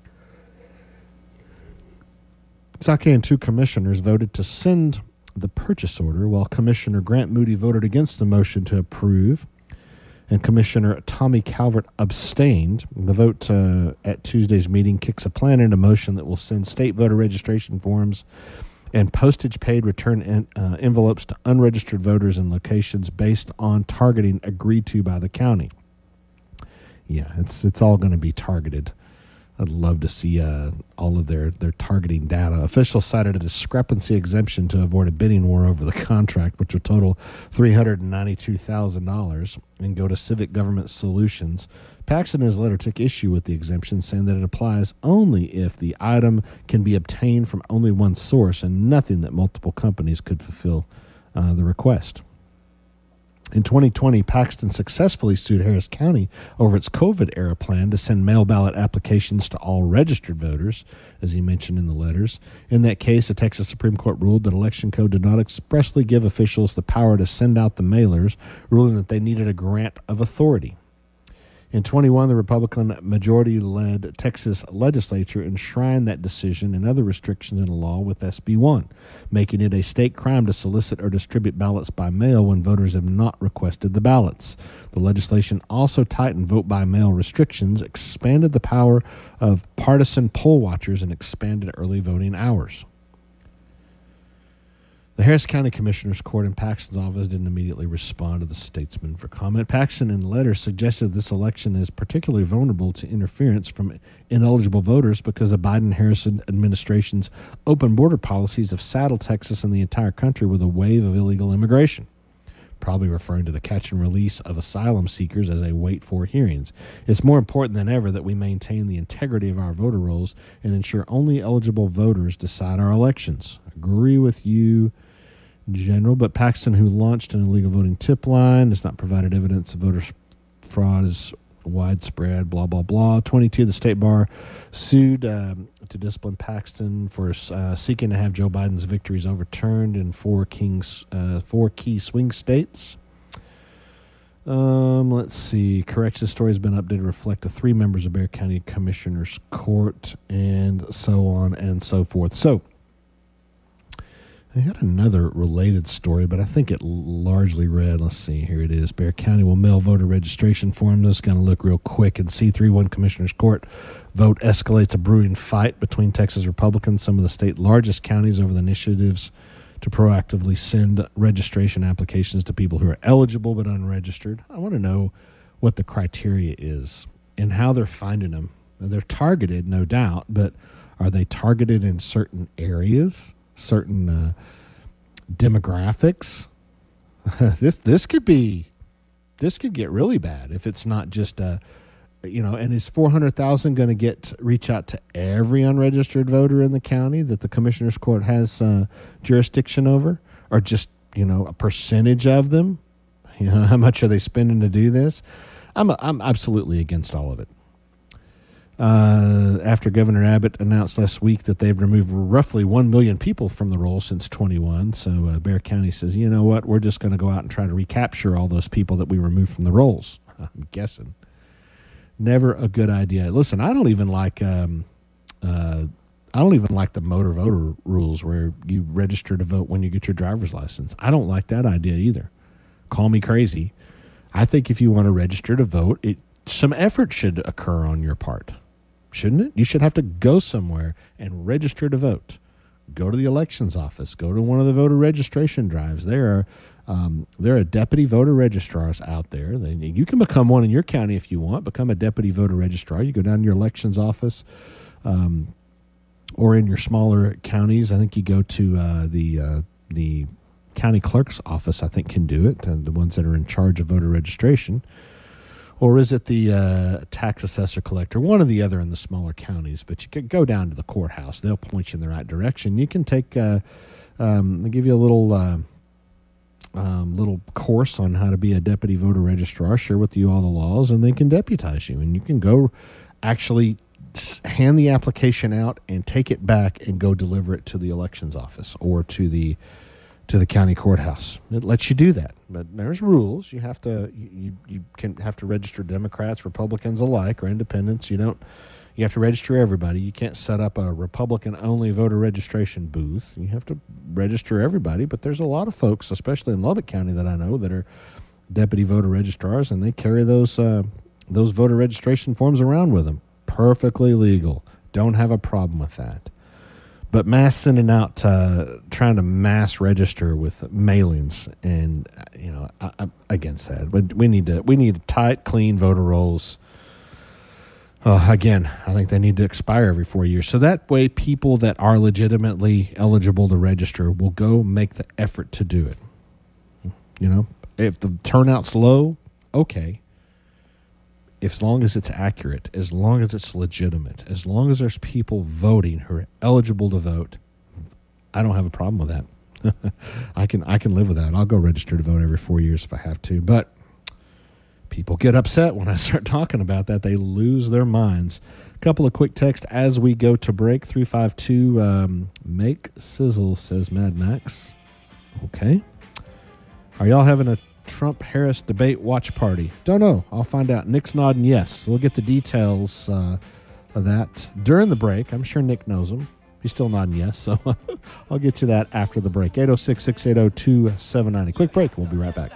Sake and 2 commissioners voted to send the purchase order, while Commissioner Grant Moody voted against the motion to approve, and Commissioner Tommy Calvert abstained. The vote at Tuesday's meeting kicks a plan into motion that will send state voter registration forms and postage-paid return envelopes to unregistered voters in locations based on targeting agreed to by the county. Yeah, it's all going to be targeted. I'd love to see all of their targeting data. Officials cited a discrepancy exemption to avoid a bidding war over the contract, which would total $392,000 and go to Civic Government Solutions. Paxton in his letter took issue with the exemption, saying that it applies only if the item can be obtained from only one source and nothing that multiple companies could fulfill the request. In 2020, Paxton successfully sued Harris County over its COVID-era plan to send mail ballot applications to all registered voters, as he mentioned in the letters. In that case, the Texas Supreme Court ruled that election code did not expressly give officials the power to send out the mailers, ruling that they needed a grant of authority. In 21, the Republican majority-led Texas legislature enshrined that decision and other restrictions in the law with SB 1, making it a state crime to solicit or distribute ballots by mail when voters have not requested the ballots. The legislation also tightened vote-by-mail restrictions, expanded the power of partisan poll watchers, and expanded early voting hours. The Harris County Commissioner's Court and Paxton's office didn't immediately respond to the Statesman for comment. Paxton, in letters, suggested this election is particularly vulnerable to interference from ineligible voters because the Biden-Harris administration's open border policies have saddled Texas and the entire country with a wave of illegal immigration, probably referring to the catch and release of asylum seekers as they wait for hearings. It's more important than ever that we maintain the integrity of our voter rolls and ensure only eligible voters decide our elections. Agree with you, General, but Paxton, who launched an illegal voting tip line, has not provided evidence of voter fraud, is widespread, blah, blah, blah. 22, the state bar sued to discipline Paxton for seeking to have Joe Biden's victories overturned in four key swing states. Let's see. Corrections story has been updated to reflect the 3 members of Bexar County Commissioner's Court, and so on and so forth. So, I had another related story, but I think it largely read, let's see, here it is. Bexar County will mail voter registration form. This is going to look real quick. In C3-1 Commissioner's Court, vote escalates a brewing fight between Texas Republicans, some of the state's largest counties, over the initiatives to proactively send registration applications to people who are eligible but unregistered. I want to know what the criteria is and how they're finding them. They're targeted, no doubt, but are they targeted in certain areas, certain demographics? This could get really bad if it's not just and is 400,000 going to reach out to every unregistered voter in the county that the Commissioner's Court has jurisdiction over, or just a percentage of them? How much are they spending to do this? I'm absolutely against all of it. After Governor Abbott announced last week that they've removed roughly 1 million people from the roll since 21, so Bexar County says, you know what, we're just going to go out and try to recapture all those people that we removed from the rolls. I'm guessing. Never a good idea. Listen, I don't even like the motor voter rules where you register to vote when you get your driver's license. I don't like that idea either. Call me crazy. I think if you want to register to vote, some effort should occur on your part, shouldn't it? You should have to go somewhere and register to vote. Go to the elections office. Go to one of the voter registration drives. There are deputy voter registrars out there. You can become one in your county if you want. Become a deputy voter registrar. You go down to your elections office, or in your smaller counties. I think you go to the county clerk's office. I think can do it. The ones that are in charge of voter registration, or is it the tax assessor collector? One or the other in the smaller counties. But you can go down to the courthouse. They'll point you in the right direction. You can take. They give you a little course on how to be a deputy voter registrar, share with you all the laws, and they can deputize you. And you can go actually hand the application out and take it back and go deliver it to the elections office or to the county courthouse. It lets you do that. But there's rules. You have to have to register Democrats, Republicans alike, or independents. You have to register everybody. You can't set up a Republican-only voter registration booth. You have to register everybody, but there's a lot of folks, especially in Lubbock County, that I know that are deputy voter registrars, and they carry those voter registration forms around with them. Perfectly legal. Don't have a problem with that. But mass sending out, trying to mass register with mailings, and I'm against that. We need tight, clean voter rolls. Again, I think they need to expire every 4 years. So that way people that are legitimately eligible to register will go make the effort to do it. If the turnout's low, okay. As long as it's accurate, as long as it's legitimate, as long as there's people voting who are eligible to vote, I don't have a problem with that. I can live with that. I'll go register to vote every 4 years if I have to. But people get upset when I start talking about that. They lose their minds. A couple of quick texts as we go to break. 352, make sizzle, says Mad Max. Okay. Are y'all having a Trump-Harris debate watch party? Don't know. I'll find out. Nick's nodding yes. We'll get the details of that during the break. I'm sure Nick knows them. He's still nodding yes, so I'll get you that after the break. 806-680-2790. Quick break. We'll be right back.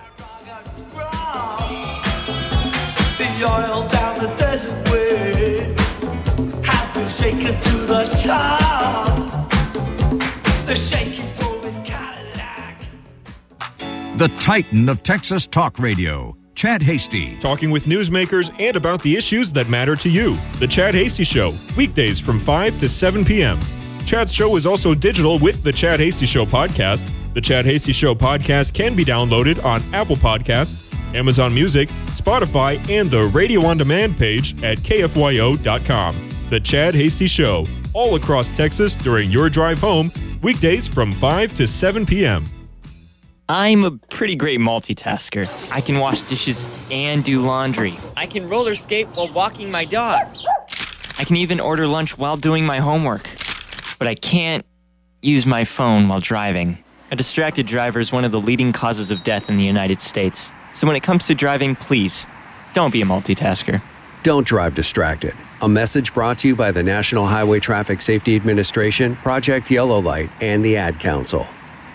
The oil down the desert way has been shaken to the top. The shaking drove his Cadillac. The Titan of Texas Talk Radio, Chad Hasty. Talking with newsmakers and about the issues that matter to you. The Chad Hasty Show, weekdays from 5 to 7 p.m. Chad's show is also digital with the Chad Hasty Show podcast. The Chad Hasty Show podcast can be downloaded on Apple Podcasts, Amazon Music, Spotify, and the Radio On Demand page at KFYO.com. The Chad Hasty Show, all across Texas during your drive home, weekdays from 5 to 7 p.m. I'm a pretty great multitasker. I can wash dishes and do laundry. I can roller skate while walking my dog. I can even order lunch while doing my homework. But I can't use my phone while driving. A distracted driver is one of the leading causes of death in the United States. So when it comes to driving, please, don't be a multitasker. Don't drive distracted. A message brought to you by the National Highway Traffic Safety Administration, Project Yellow Light, and the Ad Council.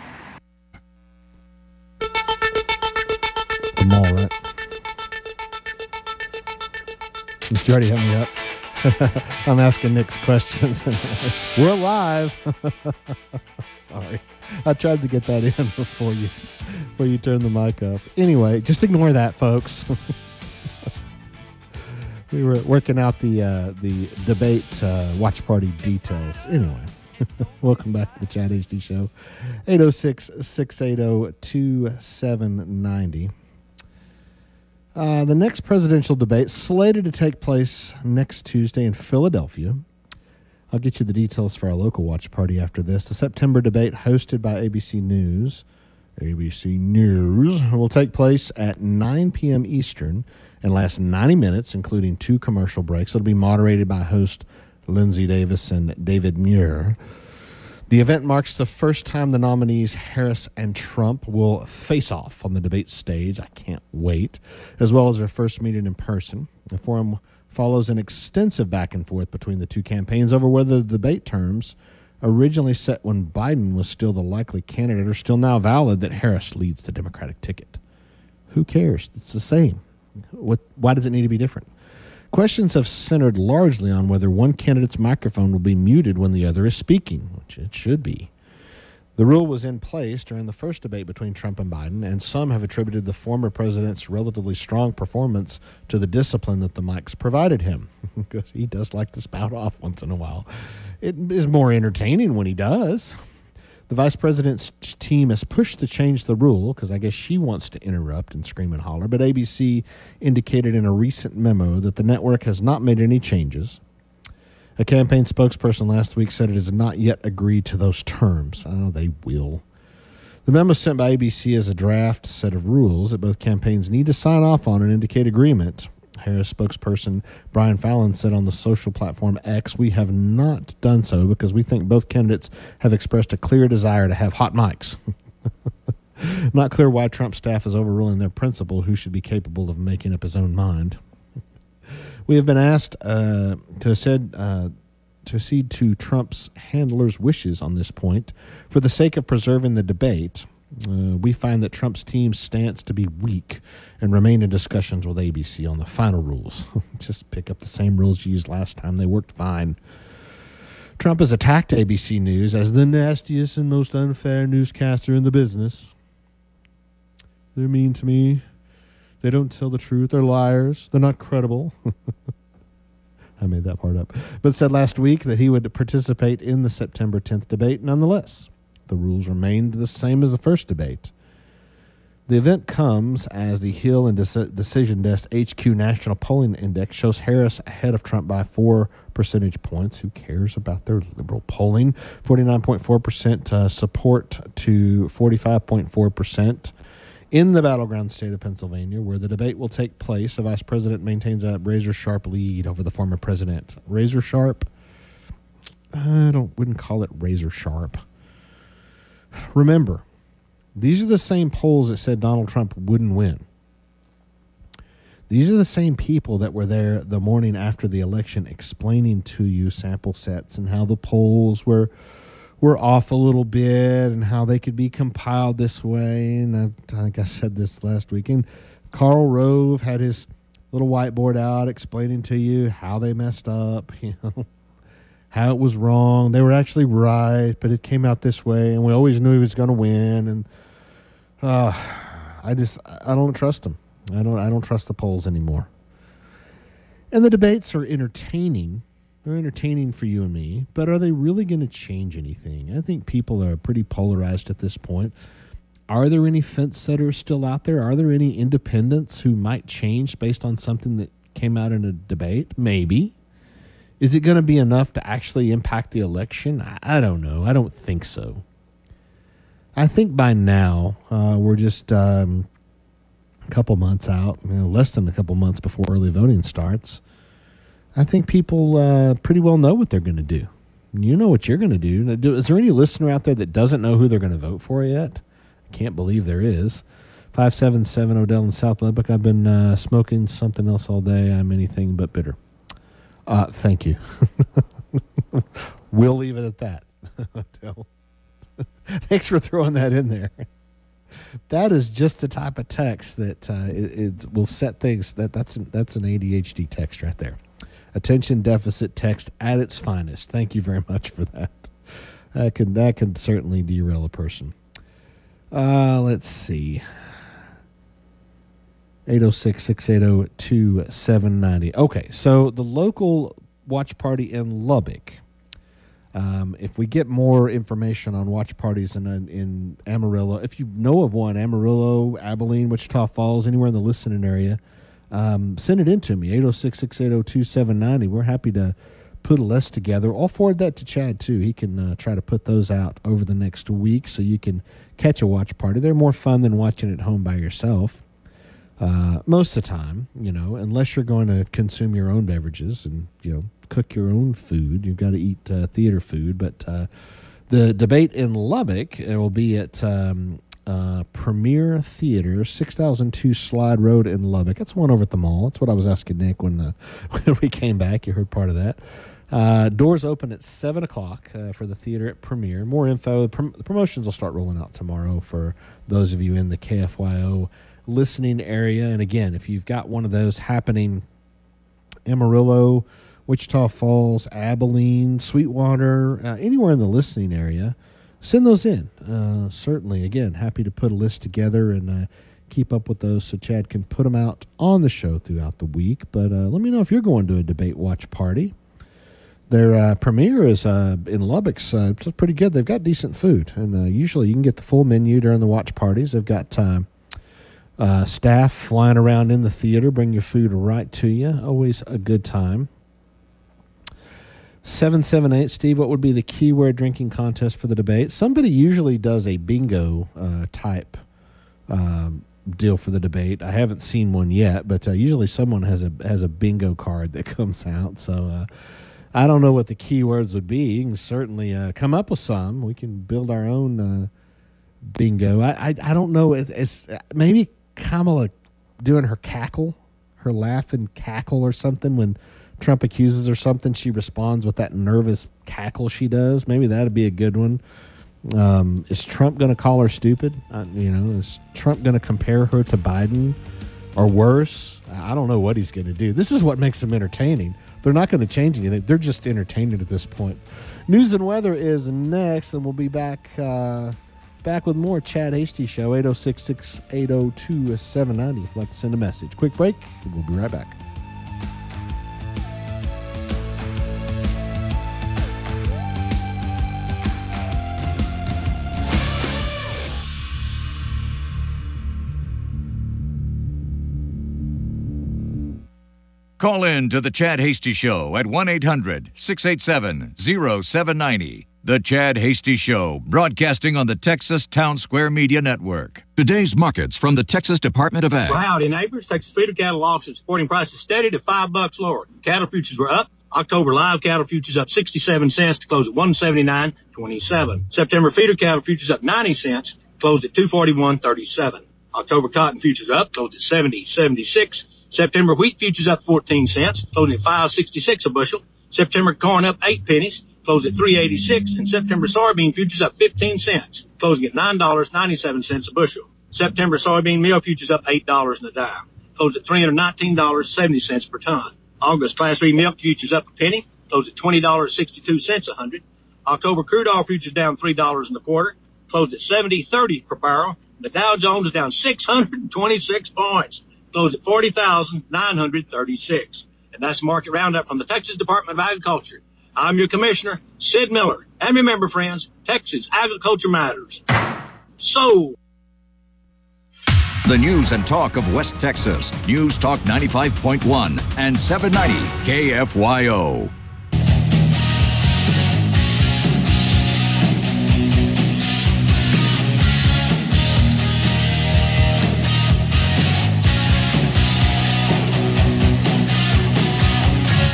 The mall, right? Did you already have me up? I'm asking Nick's questions. We're live. Sorry. I tried to get that in before you turn the mic up. Anyway, just ignore that, folks. We were working out the debate watch party details. Anyway, welcome back to the Chad HD Show. 806-680-2790. The next presidential debate slated to take place next Tuesday in Philadelphia. I'll get you the details for our local watch party after this. The September debate, hosted by ABC News, will take place at 9 p.m. Eastern and last 90 minutes, including 2 commercial breaks. It'll be moderated by host Lindsay Davis and David Muir. The event marks the first time the nominees Harris and Trump will face off on the debate stage. I can't wait. As well as their first meeting in person. The forum follows an extensive back and forth between the two campaigns over whether the debate terms, originally set when Biden was still the likely candidate, are still now valid that Harris leads the Democratic ticket. Who cares? It's the same. Why does it need to be different? Questions have centered largely on whether one candidate's microphone will be muted when the other is speaking, which it should be. The rule was in place during the first debate between Trump and Biden, and some have attributed the former president's relatively strong performance to the discipline that the mics provided him, because he does like to spout off once in a while. It is more entertaining when he does. The vice president's team has pushed to change the rule because I guess she wants to interrupt and scream and holler, but ABC indicated in a recent memo that the network has not made any changes. A campaign spokesperson last week said it has not yet agreed to those terms. Oh, they will. The memo sent by ABC is a draft set of rules that both campaigns need to sign off on and indicate agreement. Harris spokesperson Brian Fallon said on the social platform X, "We have not done so because we think both candidates have expressed a clear desire to have hot mics." Not clear why Trump's staff is overruling their principal, who should be capable of making up his own mind. We have been asked to accede to Trump's handlers' wishes on this point. For the sake of preserving the debate, we find that Trump's team stands to be weak and remain in discussions with ABC on the final rules. Just pick up the same rules you used last time. They worked fine. Trump has attacked ABC News as the nastiest and most unfair newscaster in the business. They're mean to me. They don't tell the truth. They're liars. They're not credible. I made that part up. But said last week that he would participate in the September 10th debate nonetheless. The rules remained the same as the first debate. The event comes as the Hill and Decision Desk HQ National Polling Index shows Harris ahead of Trump by 4 percentage points. Who cares about their liberal polling? 49.4% support to 45.4%. In the battleground state of Pennsylvania, where the debate will take place, the vice president maintains a razor-sharp lead over the former president. Razor-sharp? Wouldn't call it razor-sharp. Remember, these are the same polls that said Donald Trump wouldn't win. These are the same people that were there the morning after the election explaining to you sample sets and how the polls were off a little bit and how they could be compiled this way. And I think I said this last week. And Karl Rove had his little whiteboard out explaining to you how they messed up, how it was wrong. They were actually right, but it came out this way, and we always knew he was going to win. And I don't trust him. I don't trust the polls anymore. And the debates are entertaining. They're entertaining for you and me, but are they really going to change anything? I think people are pretty polarized at this point. Are there any fence setters still out there? Are there any independents who might change based on something that came out in a debate? Maybe. Is it going to be enough to actually impact the election? I don't know. I don't think so. I think by now we're just a couple months out, less than a couple months before early voting starts. I think people pretty well know what they're going to do. You know what you're going to do. Is there any listener out there that doesn't know who they're going to vote for yet? I can't believe there is. 577 Odell in South Lubbock. I've been smoking something else all day. I'm anything but bitter. Thank you. We'll leave it at that. Odell. Thanks for throwing that in there. That is just the type of text that it will set things. That's an ADHD text right there. Attention deficit text at its finest. Thank you very much for that. That can certainly derail a person. Let's see. 806-680-2790. Okay, so the local watch party in Lubbock. If we get more information on watch parties in Amarillo, if you know of one, Amarillo, Abilene, Wichita Falls, anywhere in the listening area, send it in to me, 806-680-2790. We're happy to put a list together. I'll forward that to Chad, too. He can try to put those out over the next week so you can catch a watch party. They're more fun than watching at home by yourself. Most of the time, unless you're going to consume your own beverages and, cook your own food. You've got to eat theater food. But the debate in Lubbock, it will be at Premier Theater, 6002 Slide Road in Lubbock. That's one over at the mall. That's what I was asking Nick when we came back. You heard part of that. Doors open at 7 o'clock for the theater at Premier. More info. The promotions will start rolling out tomorrow for those of you in the KFYO listening area. And again, if you've got one of those happening, Amarillo, Wichita Falls, Abilene, Sweetwater, anywhere in the listening area, send those in. Certainly, again, happy to put a list together and keep up with those so Chad can put them out on the show throughout the week. But let me know if you're going to a debate watch party. Their premiere is in Lubbock's it's pretty good. They've got decent food, and usually you can get the full menu during the watch parties. They've got staff flying around in the theater, bring your food right to you. Always a good time. 778, Steve, what would be the keyword drinking contest for the debate? Somebody usually does a bingo type deal for the debate. I haven't seen one yet, but usually someone has a bingo card that comes out. So I don't know what the keywords would be. You can certainly come up with some. We can build our own bingo. I don't know. It's maybe Kamala doing her cackle, her laugh and cackle or something when Trump accuses her something, she responds with that nervous cackle she does. Maybe that'd be a good one. Is Trump going to call her stupid? Is Trump going to compare her to Biden or worse? I don't know what he's going to do. This is what makes them entertaining. They're not going to change anything. They're just entertaining at this point. News and weather is next, and we'll be back with more Chad Hasty Show, 806-680-2790 if you'd like to send a message. Quick break, and we'll be right back. Call in to the Chad Hasty Show at 1-800-687-0790. The Chad Hasty Show, broadcasting on the Texas Town Square Media Network. Today's markets from the Texas Department of Ag. Well, howdy, neighbors. Texas feeder cattle auction supporting prices steady to $5 lower. Cattle futures were up. October live cattle futures up 67 cents to close at $179.27. September feeder cattle futures up 90 cents, closed at $241.37. October cotton futures up, closed at $70.76. September wheat futures up 14 cents, closing at $5.66 a bushel. September corn up 8 pennies, closed at $3.86, and September soybean futures up 15 cents, closing at $9.97 a bushel. September soybean meal futures up $8 in a dime, closed at $319.70 per ton. August Class 3 milk futures up a penny, closed at $20.62 a hundred. October crude oil futures down $3.25, closed at $70.30 per barrel. The Dow Jones is down 626 points, closed at 40,936. And that's the market roundup from the Texas Department of Agriculture. I'm your commissioner, Sid Miller. And remember, friends, Texas agriculture matters. So. The news and talk of West Texas. News Talk 95.1 and 790 KFYO.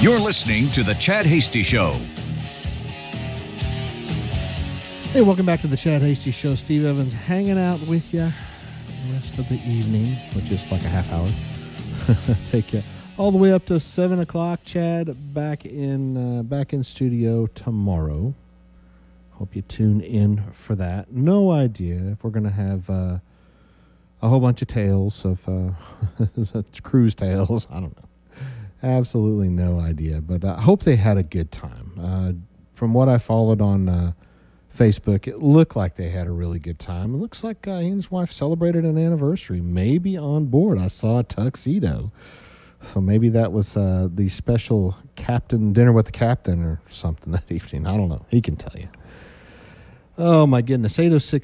You're listening to The Chad Hasty Show. Hey, welcome back to the Chad Hasty Show. Steve Evans hanging out with you the rest of the evening, which is like a half hour. Take you all the way up to 7 o'clock. Chad back in studio tomorrow. Hope you tune in for that. No idea if we're going to have a whole bunch of tales of cruise tales. I don't know. Absolutely no idea. But I hope they had a good time. From what I followed on Facebook, it looked like they had a really good time. It looks like he and his wife celebrated an anniversary, maybe on board. I saw a tuxedo. So maybe that was the special captain dinner with the captain or something that evening. I don't know. He can tell you. Oh, my goodness.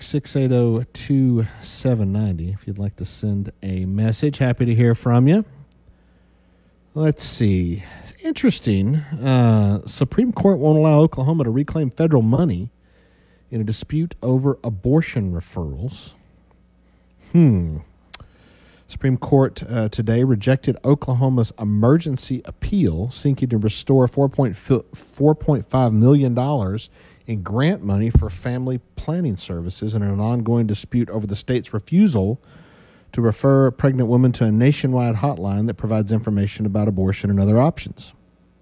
806-680-2790 if you'd like to send a message. Happy to hear from you. Let's see. Interesting. Supreme Court won't allow Oklahoma to reclaim federal money in a dispute over abortion referrals. Supreme Court today rejected Oklahoma's emergency appeal seeking to restore $4.5 million in grant money for family planning services in an ongoing dispute over the state's refusal to refer pregnant women to a nationwide hotline that provides information about abortion and other options.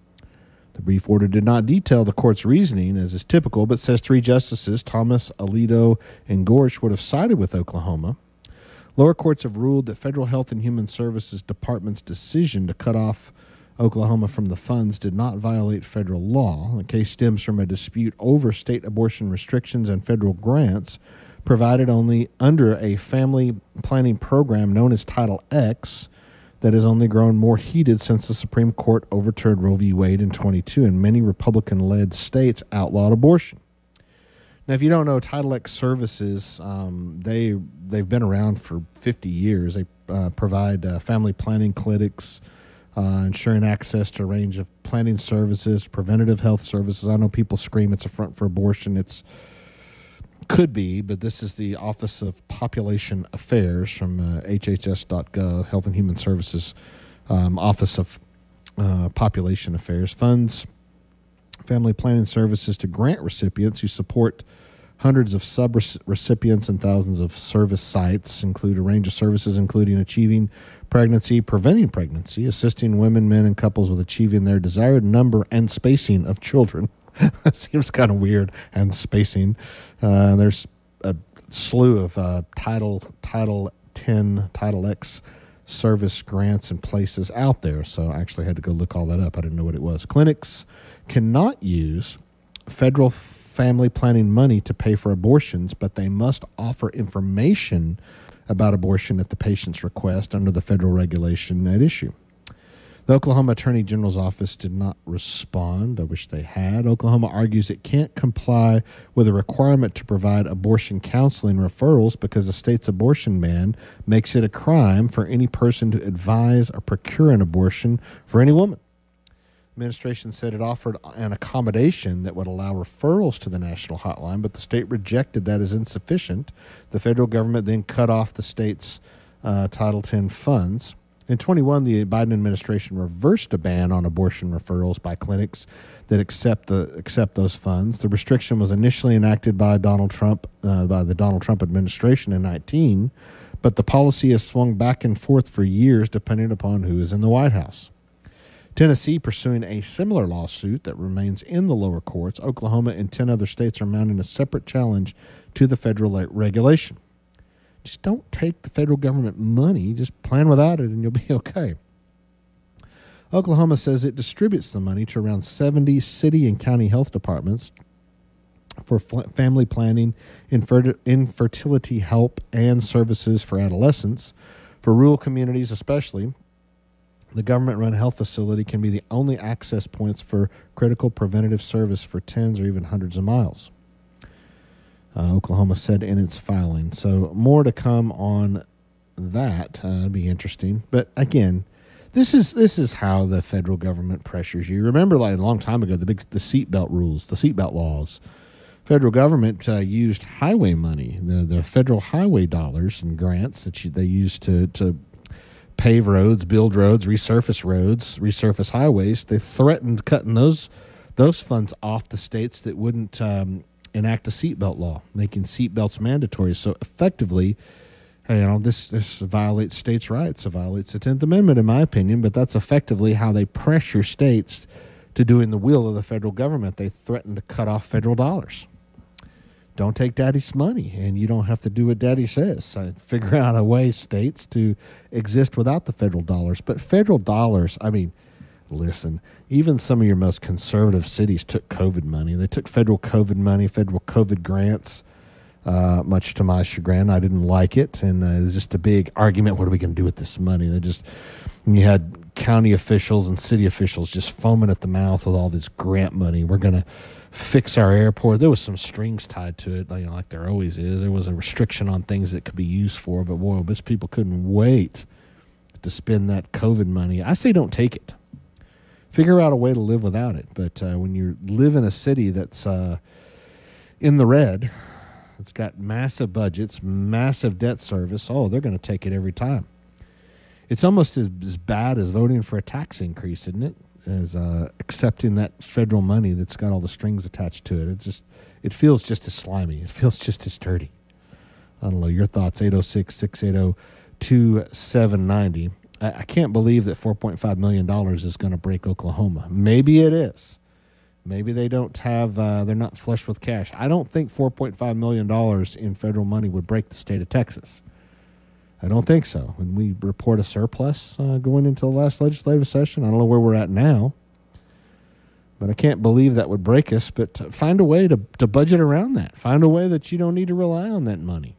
The brief order did not detail the court's reasoning, as is typical, but says 3 justices, Thomas, Alito, and Gorsuch, would have sided with Oklahoma. Lower courts have ruled that Federal Health and Human Services Department's decision to cut off Oklahoma from the funds did not violate federal law. The case stems from a dispute over state abortion restrictions and federal grants provided only under a family planning program known as Title X, that has only grown more heated since the Supreme Court overturned Roe v. Wade in 2022 and many Republican-led states outlawed abortion. Now, if you don't know, Title X services, they've been around for 50 years. They provide family planning clinics, ensuring access to a range of planning services, preventative health services. I know people scream it's a front for abortion. Could be, but this is the Office of Population Affairs from HHS.gov, Health and Human Services Office of Population Affairs, funds family planning services to grant recipients who support hundreds of sub-recipients and thousands of service sites, include a range of services including achieving pregnancy, preventing pregnancy, assisting women, men, and couples with achieving their desired number and spacing of children. That seems kind of weird, and spacing. There's a slew of Title 10, Title X service grants and places out there, so I actually had to go look all that up. I didn't know what it was. Clinics cannot use federal family planning money to pay for abortions, but they must offer information about abortion at the patient's request under the federal regulation at issue. The Oklahoma Attorney General's office did not respond. I wish they had. Oklahoma argues it can't comply with a requirement to provide abortion counseling referrals because the state's abortion ban makes it a crime for any person to advise or procure an abortion for any woman. The administration said it offered an accommodation that would allow referrals to the national hotline, but the state rejected that as insufficient. The federal government then cut off the state's Title X funds. In 2021, the Biden administration reversed a ban on abortion referrals by clinics that accept those funds. The restriction was initially enacted by Donald Trump, by the Donald Trump administration in 2019, but the policy has swung back and forth for years depending upon who is in the White House. Tennessee pursuing a similar lawsuit that remains in the lower courts. Oklahoma and 10 other states are mounting a separate challenge to the federal regulation. Just don't take the federal government money. Just plan without it and you'll be okay. Oklahoma says it distributes the money to around 70 city and county health departments for family planning, infertility help, and services for adolescents. For rural communities especially, the government-run health facility can be the only access points for critical preventative service for tens or even hundreds of miles. Oklahoma said in its filing. So more to come on that. It'd be interesting. But again, this is how the federal government pressures you. Remember, like a long time ago, the seatbelt rules, the seatbelt laws. Federal government used highway money, the federal highway dollars and grants that they used to pave roads, build roads, resurface highways. They threatened cutting those funds off the states that wouldn't enact a seatbelt law, making seatbelts mandatory. So effectively, this violates states' rights. It violates the 10th Amendment, in my opinion, but that's effectively how they pressure states to doing the will of the federal government. They threaten to cut off federal dollars. Don't take daddy's money, and you don't have to do what daddy says. Figure out a way, states, to exist without the federal dollars. But federal dollars, listen, even some of your most conservative cities took COVID money. They took federal COVID money, federal COVID grants, much to my chagrin. I didn't like it, and it was just a big argument. What are we going to do with this money? You had county officials and city officials just foaming at the mouth with all this grant money. We're going to fix our airport. There was some strings tied to it, like there always is. There was a restriction on things that could be used for, but boy, these people couldn't wait to spend that COVID money. I say don't take it. Figure out a way to live without it. But when you live in a city that's in the red, it's got massive budgets, massive debt service, they're going to take it every time. It's almost as bad as voting for a tax increase, isn't it? As accepting that federal money that's got all the strings attached to it. It feels just as slimy. It feels just as dirty. I don't know. Your thoughts, 806-680-2790. I can't believe that $4.5 million is going to break Oklahoma. Maybe it is. Maybe they don't have, they're not flush with cash. I don't think $4.5 million in federal money would break the state of Texas. I don't think so. When we report a surplus going into the last legislative session, I don't know where we're at now, but I can't believe that would break us. But find a way to budget around that. Find a way that you don't need to rely on that money.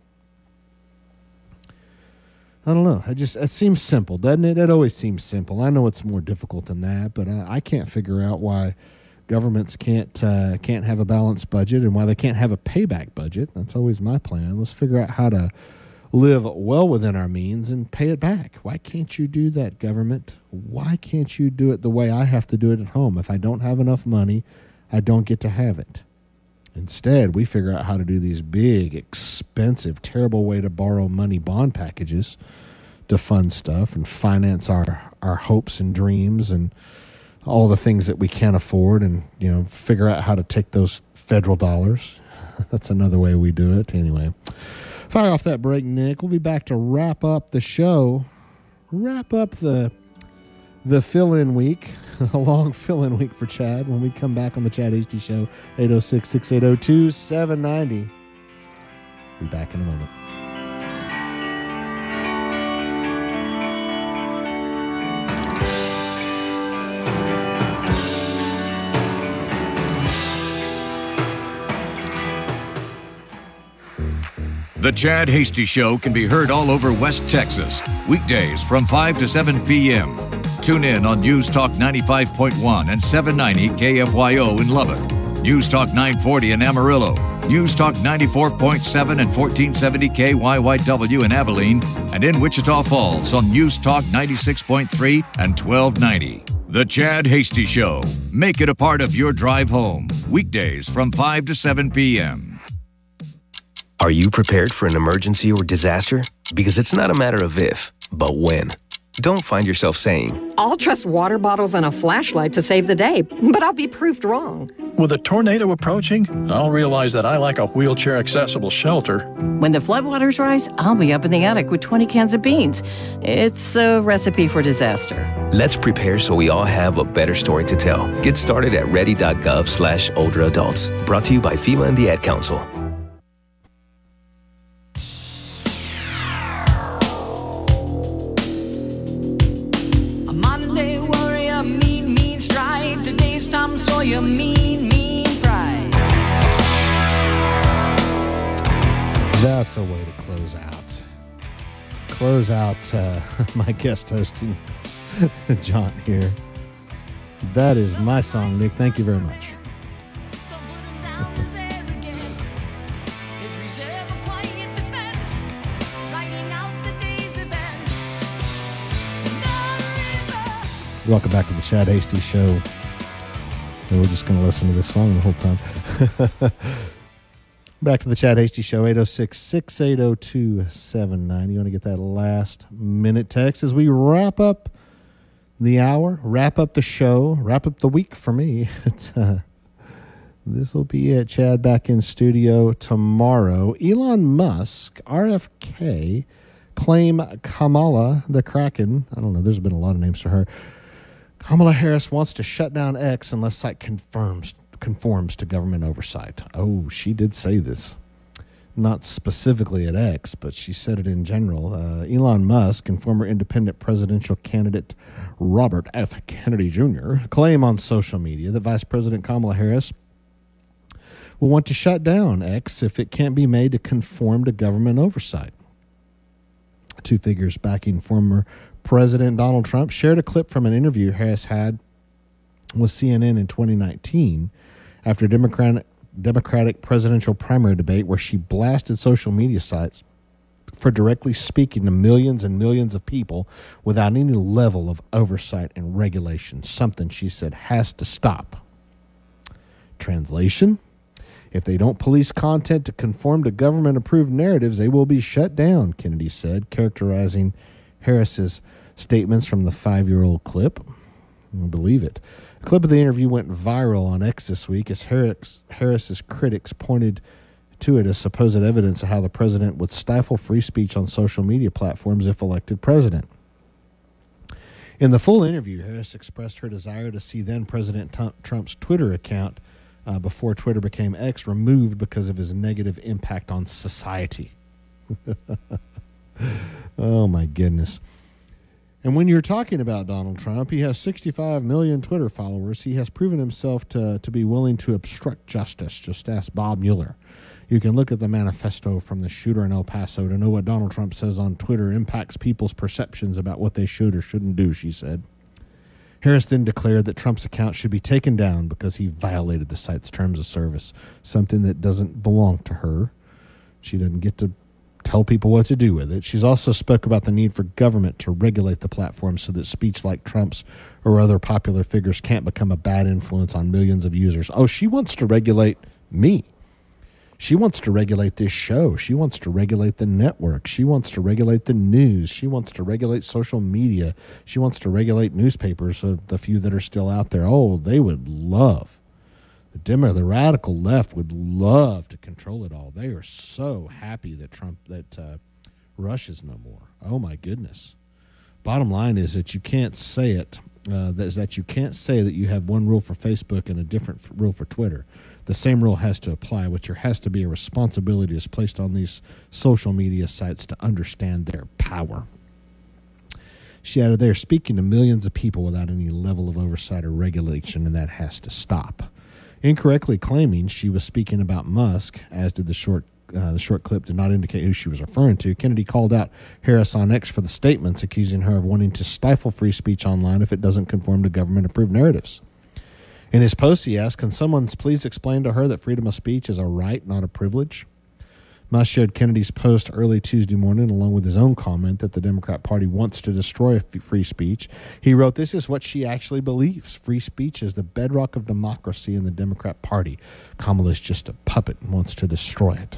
I don't know. It seems simple, doesn't it? It always seems simple. I know it's more difficult than that, but I can't figure out why governments can't have a balanced budget and why they can't have a payback budget. That's always my plan. Let's figure out how to live well within our means and pay it back. Why can't you do that, government? Why can't you do it the way I have to do it at home? If I don't have enough money, I don't get to have it. Instead, we figure out how to do these big, expensive, terrible way to borrow money bond packages to fund stuff and finance our hopes and dreams and all the things that we can't afford, and figure out how to take those federal dollars. That's another way we do it. Anyway, fire off that break, Nick. We'll be back to wrap up the show, wrap up the fill-in week, a long fill-in week for Chad when we come back on the Chad Hasty Show, 806-680-2790. Be back in a moment. The Chad Hasty Show can be heard all over West Texas, weekdays from 5 to 7 p.m. Tune in on News Talk 95.1 and 790 KFYO in Lubbock, News Talk 940 in Amarillo, News Talk 94.7 and 1470 KYYW in Abilene, and in Wichita Falls on News Talk 96.3 and 1290. The Chad Hasty Show. Make it a part of your drive home, weekdays from 5 to 7 p.m. Are you prepared for an emergency or disaster? Because it's not a matter of if, but when. Don't find yourself saying, I'll trust water bottles and a flashlight to save the day, but I'll be proved wrong. With a tornado approaching, I'll realize that I like a wheelchair-accessible shelter. When the floodwaters rise, I'll be up in the attic with 20 cans of beans. It's a recipe for disaster. Let's prepare so we all have a better story to tell. Get started at ready.gov/older adults. Brought to you by FEMA and the Ad Council. Your mean pride. That's a way to close out. Close out my guest hosting, John here. That is my song, Nick. Thank you very much. Welcome back to the Chad Hasty Show. We're just going to listen to this song the whole time. Back to the Chad Hasty Show, 806-680-2790. You want to get that last minute text as we wrap up the hour, wrap up the show, wrap up the week for me. This will be it. Chad back in studio tomorrow. Elon Musk, RFK, claim Kamala the Kraken. I don't know. There's been a lot of names for her. Kamala Harris wants to shut down X unless site conforms to government oversight. Oh, she did say this. Not specifically at X, but she said it in general. Elon Musk and former independent presidential candidate Robert F. Kennedy Jr. claim on social media that Vice President Kamala Harris will want to shut down X if it can't be made to conform to government oversight. Two figures backing former President Donald Trump shared a clip from an interview Harris had with CNN in 2019 after a Democratic presidential primary debate where she blasted social media sites for directly speaking to millions and millions of people without any level of oversight and regulation, something she said has to stop. Translation: if they don't police content to conform to government-approved narratives, they will be shut down, Kennedy said, characterizing Harris's statements from the 5-year-old clip. I believe it. A clip of the interview went viral on X this week as Harris's critics pointed to it as supposed evidence of how the president would stifle free speech on social media platforms if elected president. In the full interview, Harris expressed her desire to see then-President Trump's Twitter account before Twitter became X removed because of his negative impact on society. Oh, my goodness. And when you're talking about Donald Trump, he has 65 million Twitter followers. He has proven himself to be willing to obstruct justice. Just ask Bob Mueller. You can look at the manifesto from the shooter in El Paso to know what Donald Trump says on Twitter impacts people's perceptions about what they should or shouldn't do, she said. Harris then declared that Trump's account should be taken down because he violated the site's terms of service, something that doesn't belong to her. She doesn't get to tell people what to do with it. She's also spoke about the need for government to regulate the platform so that speech like Trump's or other popular figures can't become a bad influence on millions of users. Oh, she wants to regulate me. She wants to regulate this show. She wants to regulate the network. She wants to regulate the news. She wants to regulate social media. She wants to regulate newspapers, the few that are still out there. Oh, they would love. The radical left would love to control it all. They are so happy that Russia's no more. Oh, my goodness. Bottom line is that you can't say it. That you can't say that you have one rule for Facebook and a different rule for Twitter. The same rule has to apply, which there has to be a responsibility is placed on these social media sites to understand their power. She added, they're speaking to millions of people without any level of oversight or regulation, and that has to stop. Incorrectly claiming she was speaking about Musk, as did the short clip did not indicate who she was referring to, Kennedy called out Harris on X for the statements, accusing her of wanting to stifle free speech online if it doesn't conform to government-approved narratives. In his post, he asked, can someone please explain to her that freedom of speech is a right, not a privilege? Musk shared Kennedy's post early Tuesday morning, along with his own comment that the Democrat Party wants to destroy free speech. He wrote, this is what she actually believes. Free speech is the bedrock of democracy in the Democrat Party. Kamala is just a puppet and wants to destroy it.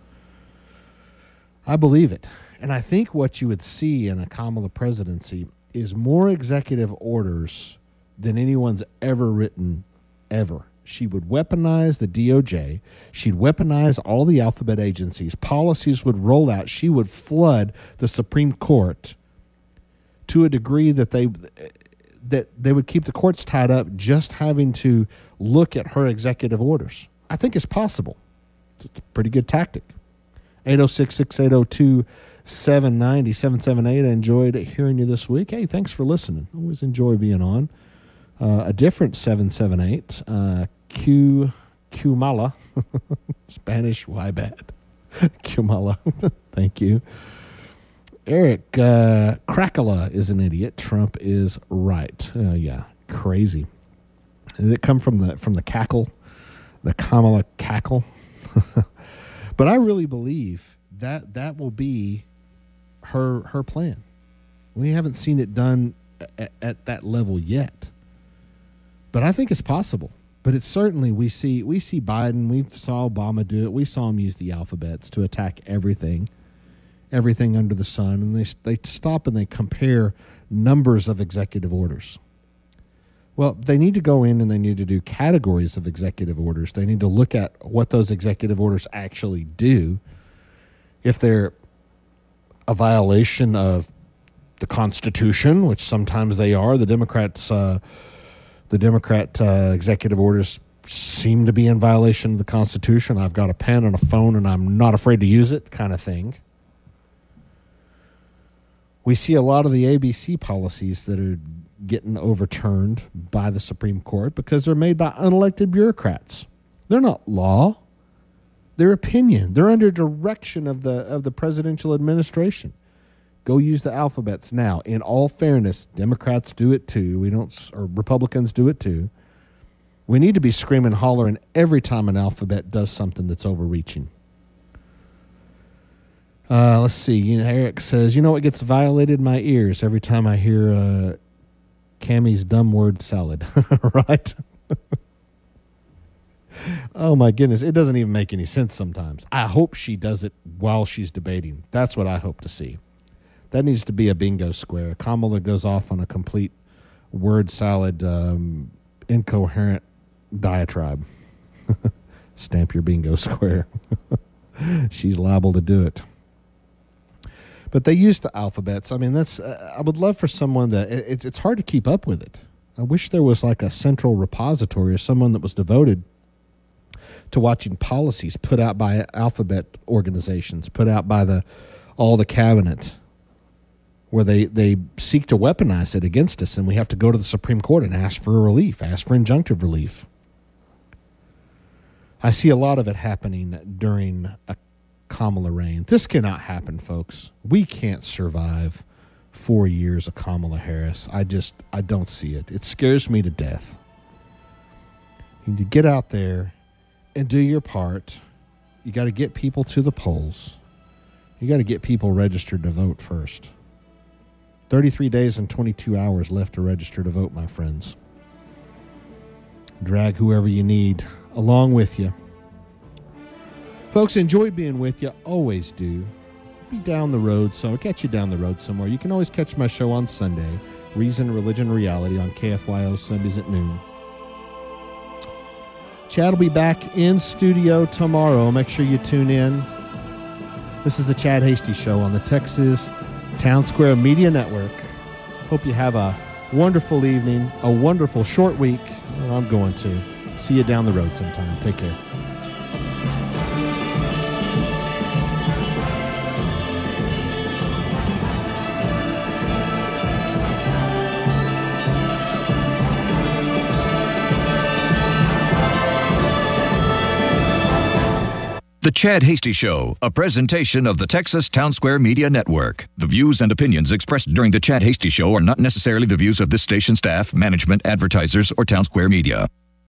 I believe it. And I think what you would see in a Kamala presidency is more executive orders than anyone's ever written, ever. She would weaponize the DOJ. She'd weaponize all the alphabet agencies. Policies would roll out. She would flood the Supreme Court to a degree that they would keep the courts tied up just having to look at her executive orders. I think it's possible. It's a pretty good tactic. 806-680-2790, 778. I enjoyed hearing you this week. Hey, thanks for listening. Always enjoy being on. A different 778, Kumala, Spanish, why bad? Kumala, thank you. Eric, Krakala is an idiot. Trump is right. Yeah, crazy. Did it come from the cackle, the Kamala cackle? But I really believe that will be her plan. We haven't seen it done at that level yet. But I think it's possible. But it's certainly, we see Biden, we saw Obama do it, we saw him use the alphabets to attack everything under the sun, and they stop and they compare numbers of executive orders. Well, they need to go in and they need to do categories of executive orders. They need to look at what those executive orders actually do. If they're a violation of the Constitution, which sometimes they are, the Democrat executive orders seem to be in violation of the Constitution. I've got a pen and a phone and I'm not afraid to use it, kind of thing. We see a lot of the ABC policies that are getting overturned by the Supreme Court because they're made by unelected bureaucrats. They're not law. They're opinion. They're under direction of the presidential administration. Go use the alphabets now. In all fairness, Democrats do it too. Or Republicans do it too. We need to be screaming, hollering every time an alphabet does something that's overreaching. Let's see. Eric says, what gets violated in my ears every time I hear Cammie's dumb word salad, right? Oh my goodness. It doesn't even make any sense sometimes. I hope she does it while she's debating. That's what I hope to see. That needs to be a bingo square. Kamala goes off on a complete word salad, incoherent diatribe. Stamp your bingo square. She's liable to do it. But they use the alphabets. I mean, I would love for someone it's hard to keep up with it. I wish there was like a central repository or someone that was devoted to watching policies put out by alphabet organizations, put out by all the cabinet, where they seek to weaponize it against us, and we have to go to the Supreme Court and ask for relief, ask for injunctive relief. I see a lot of it happening during a Kamala reign. This cannot happen, folks. We can't survive 4 years of Kamala Harris. I don't see it. It scares me to death. You need to get out there and do your part. You got to get people to the polls. You got to get people registered to vote first. 33 days and 22 hours left to register to vote, my friends. Drag whoever you need along with you. Folks, enjoy being with you. Always do. Be down the road, so I'll catch you down the road somewhere. You can always catch my show on Sunday, Reason, Religion, Reality, on KFYO Sundays at noon. Chad will be back in studio tomorrow. Make sure you tune in. This is the Chad Hasty Show on the Texas Town Square Media Network. Hope you have a wonderful evening, a wonderful short week. Well, I'm going to. See you down the road sometime. Take care. The Chad Hasty Show, a presentation of the Texas Town Square Media Network. The views and opinions expressed during the Chad Hasty Show are not necessarily the views of this station staff, management, advertisers, or Town Square Media.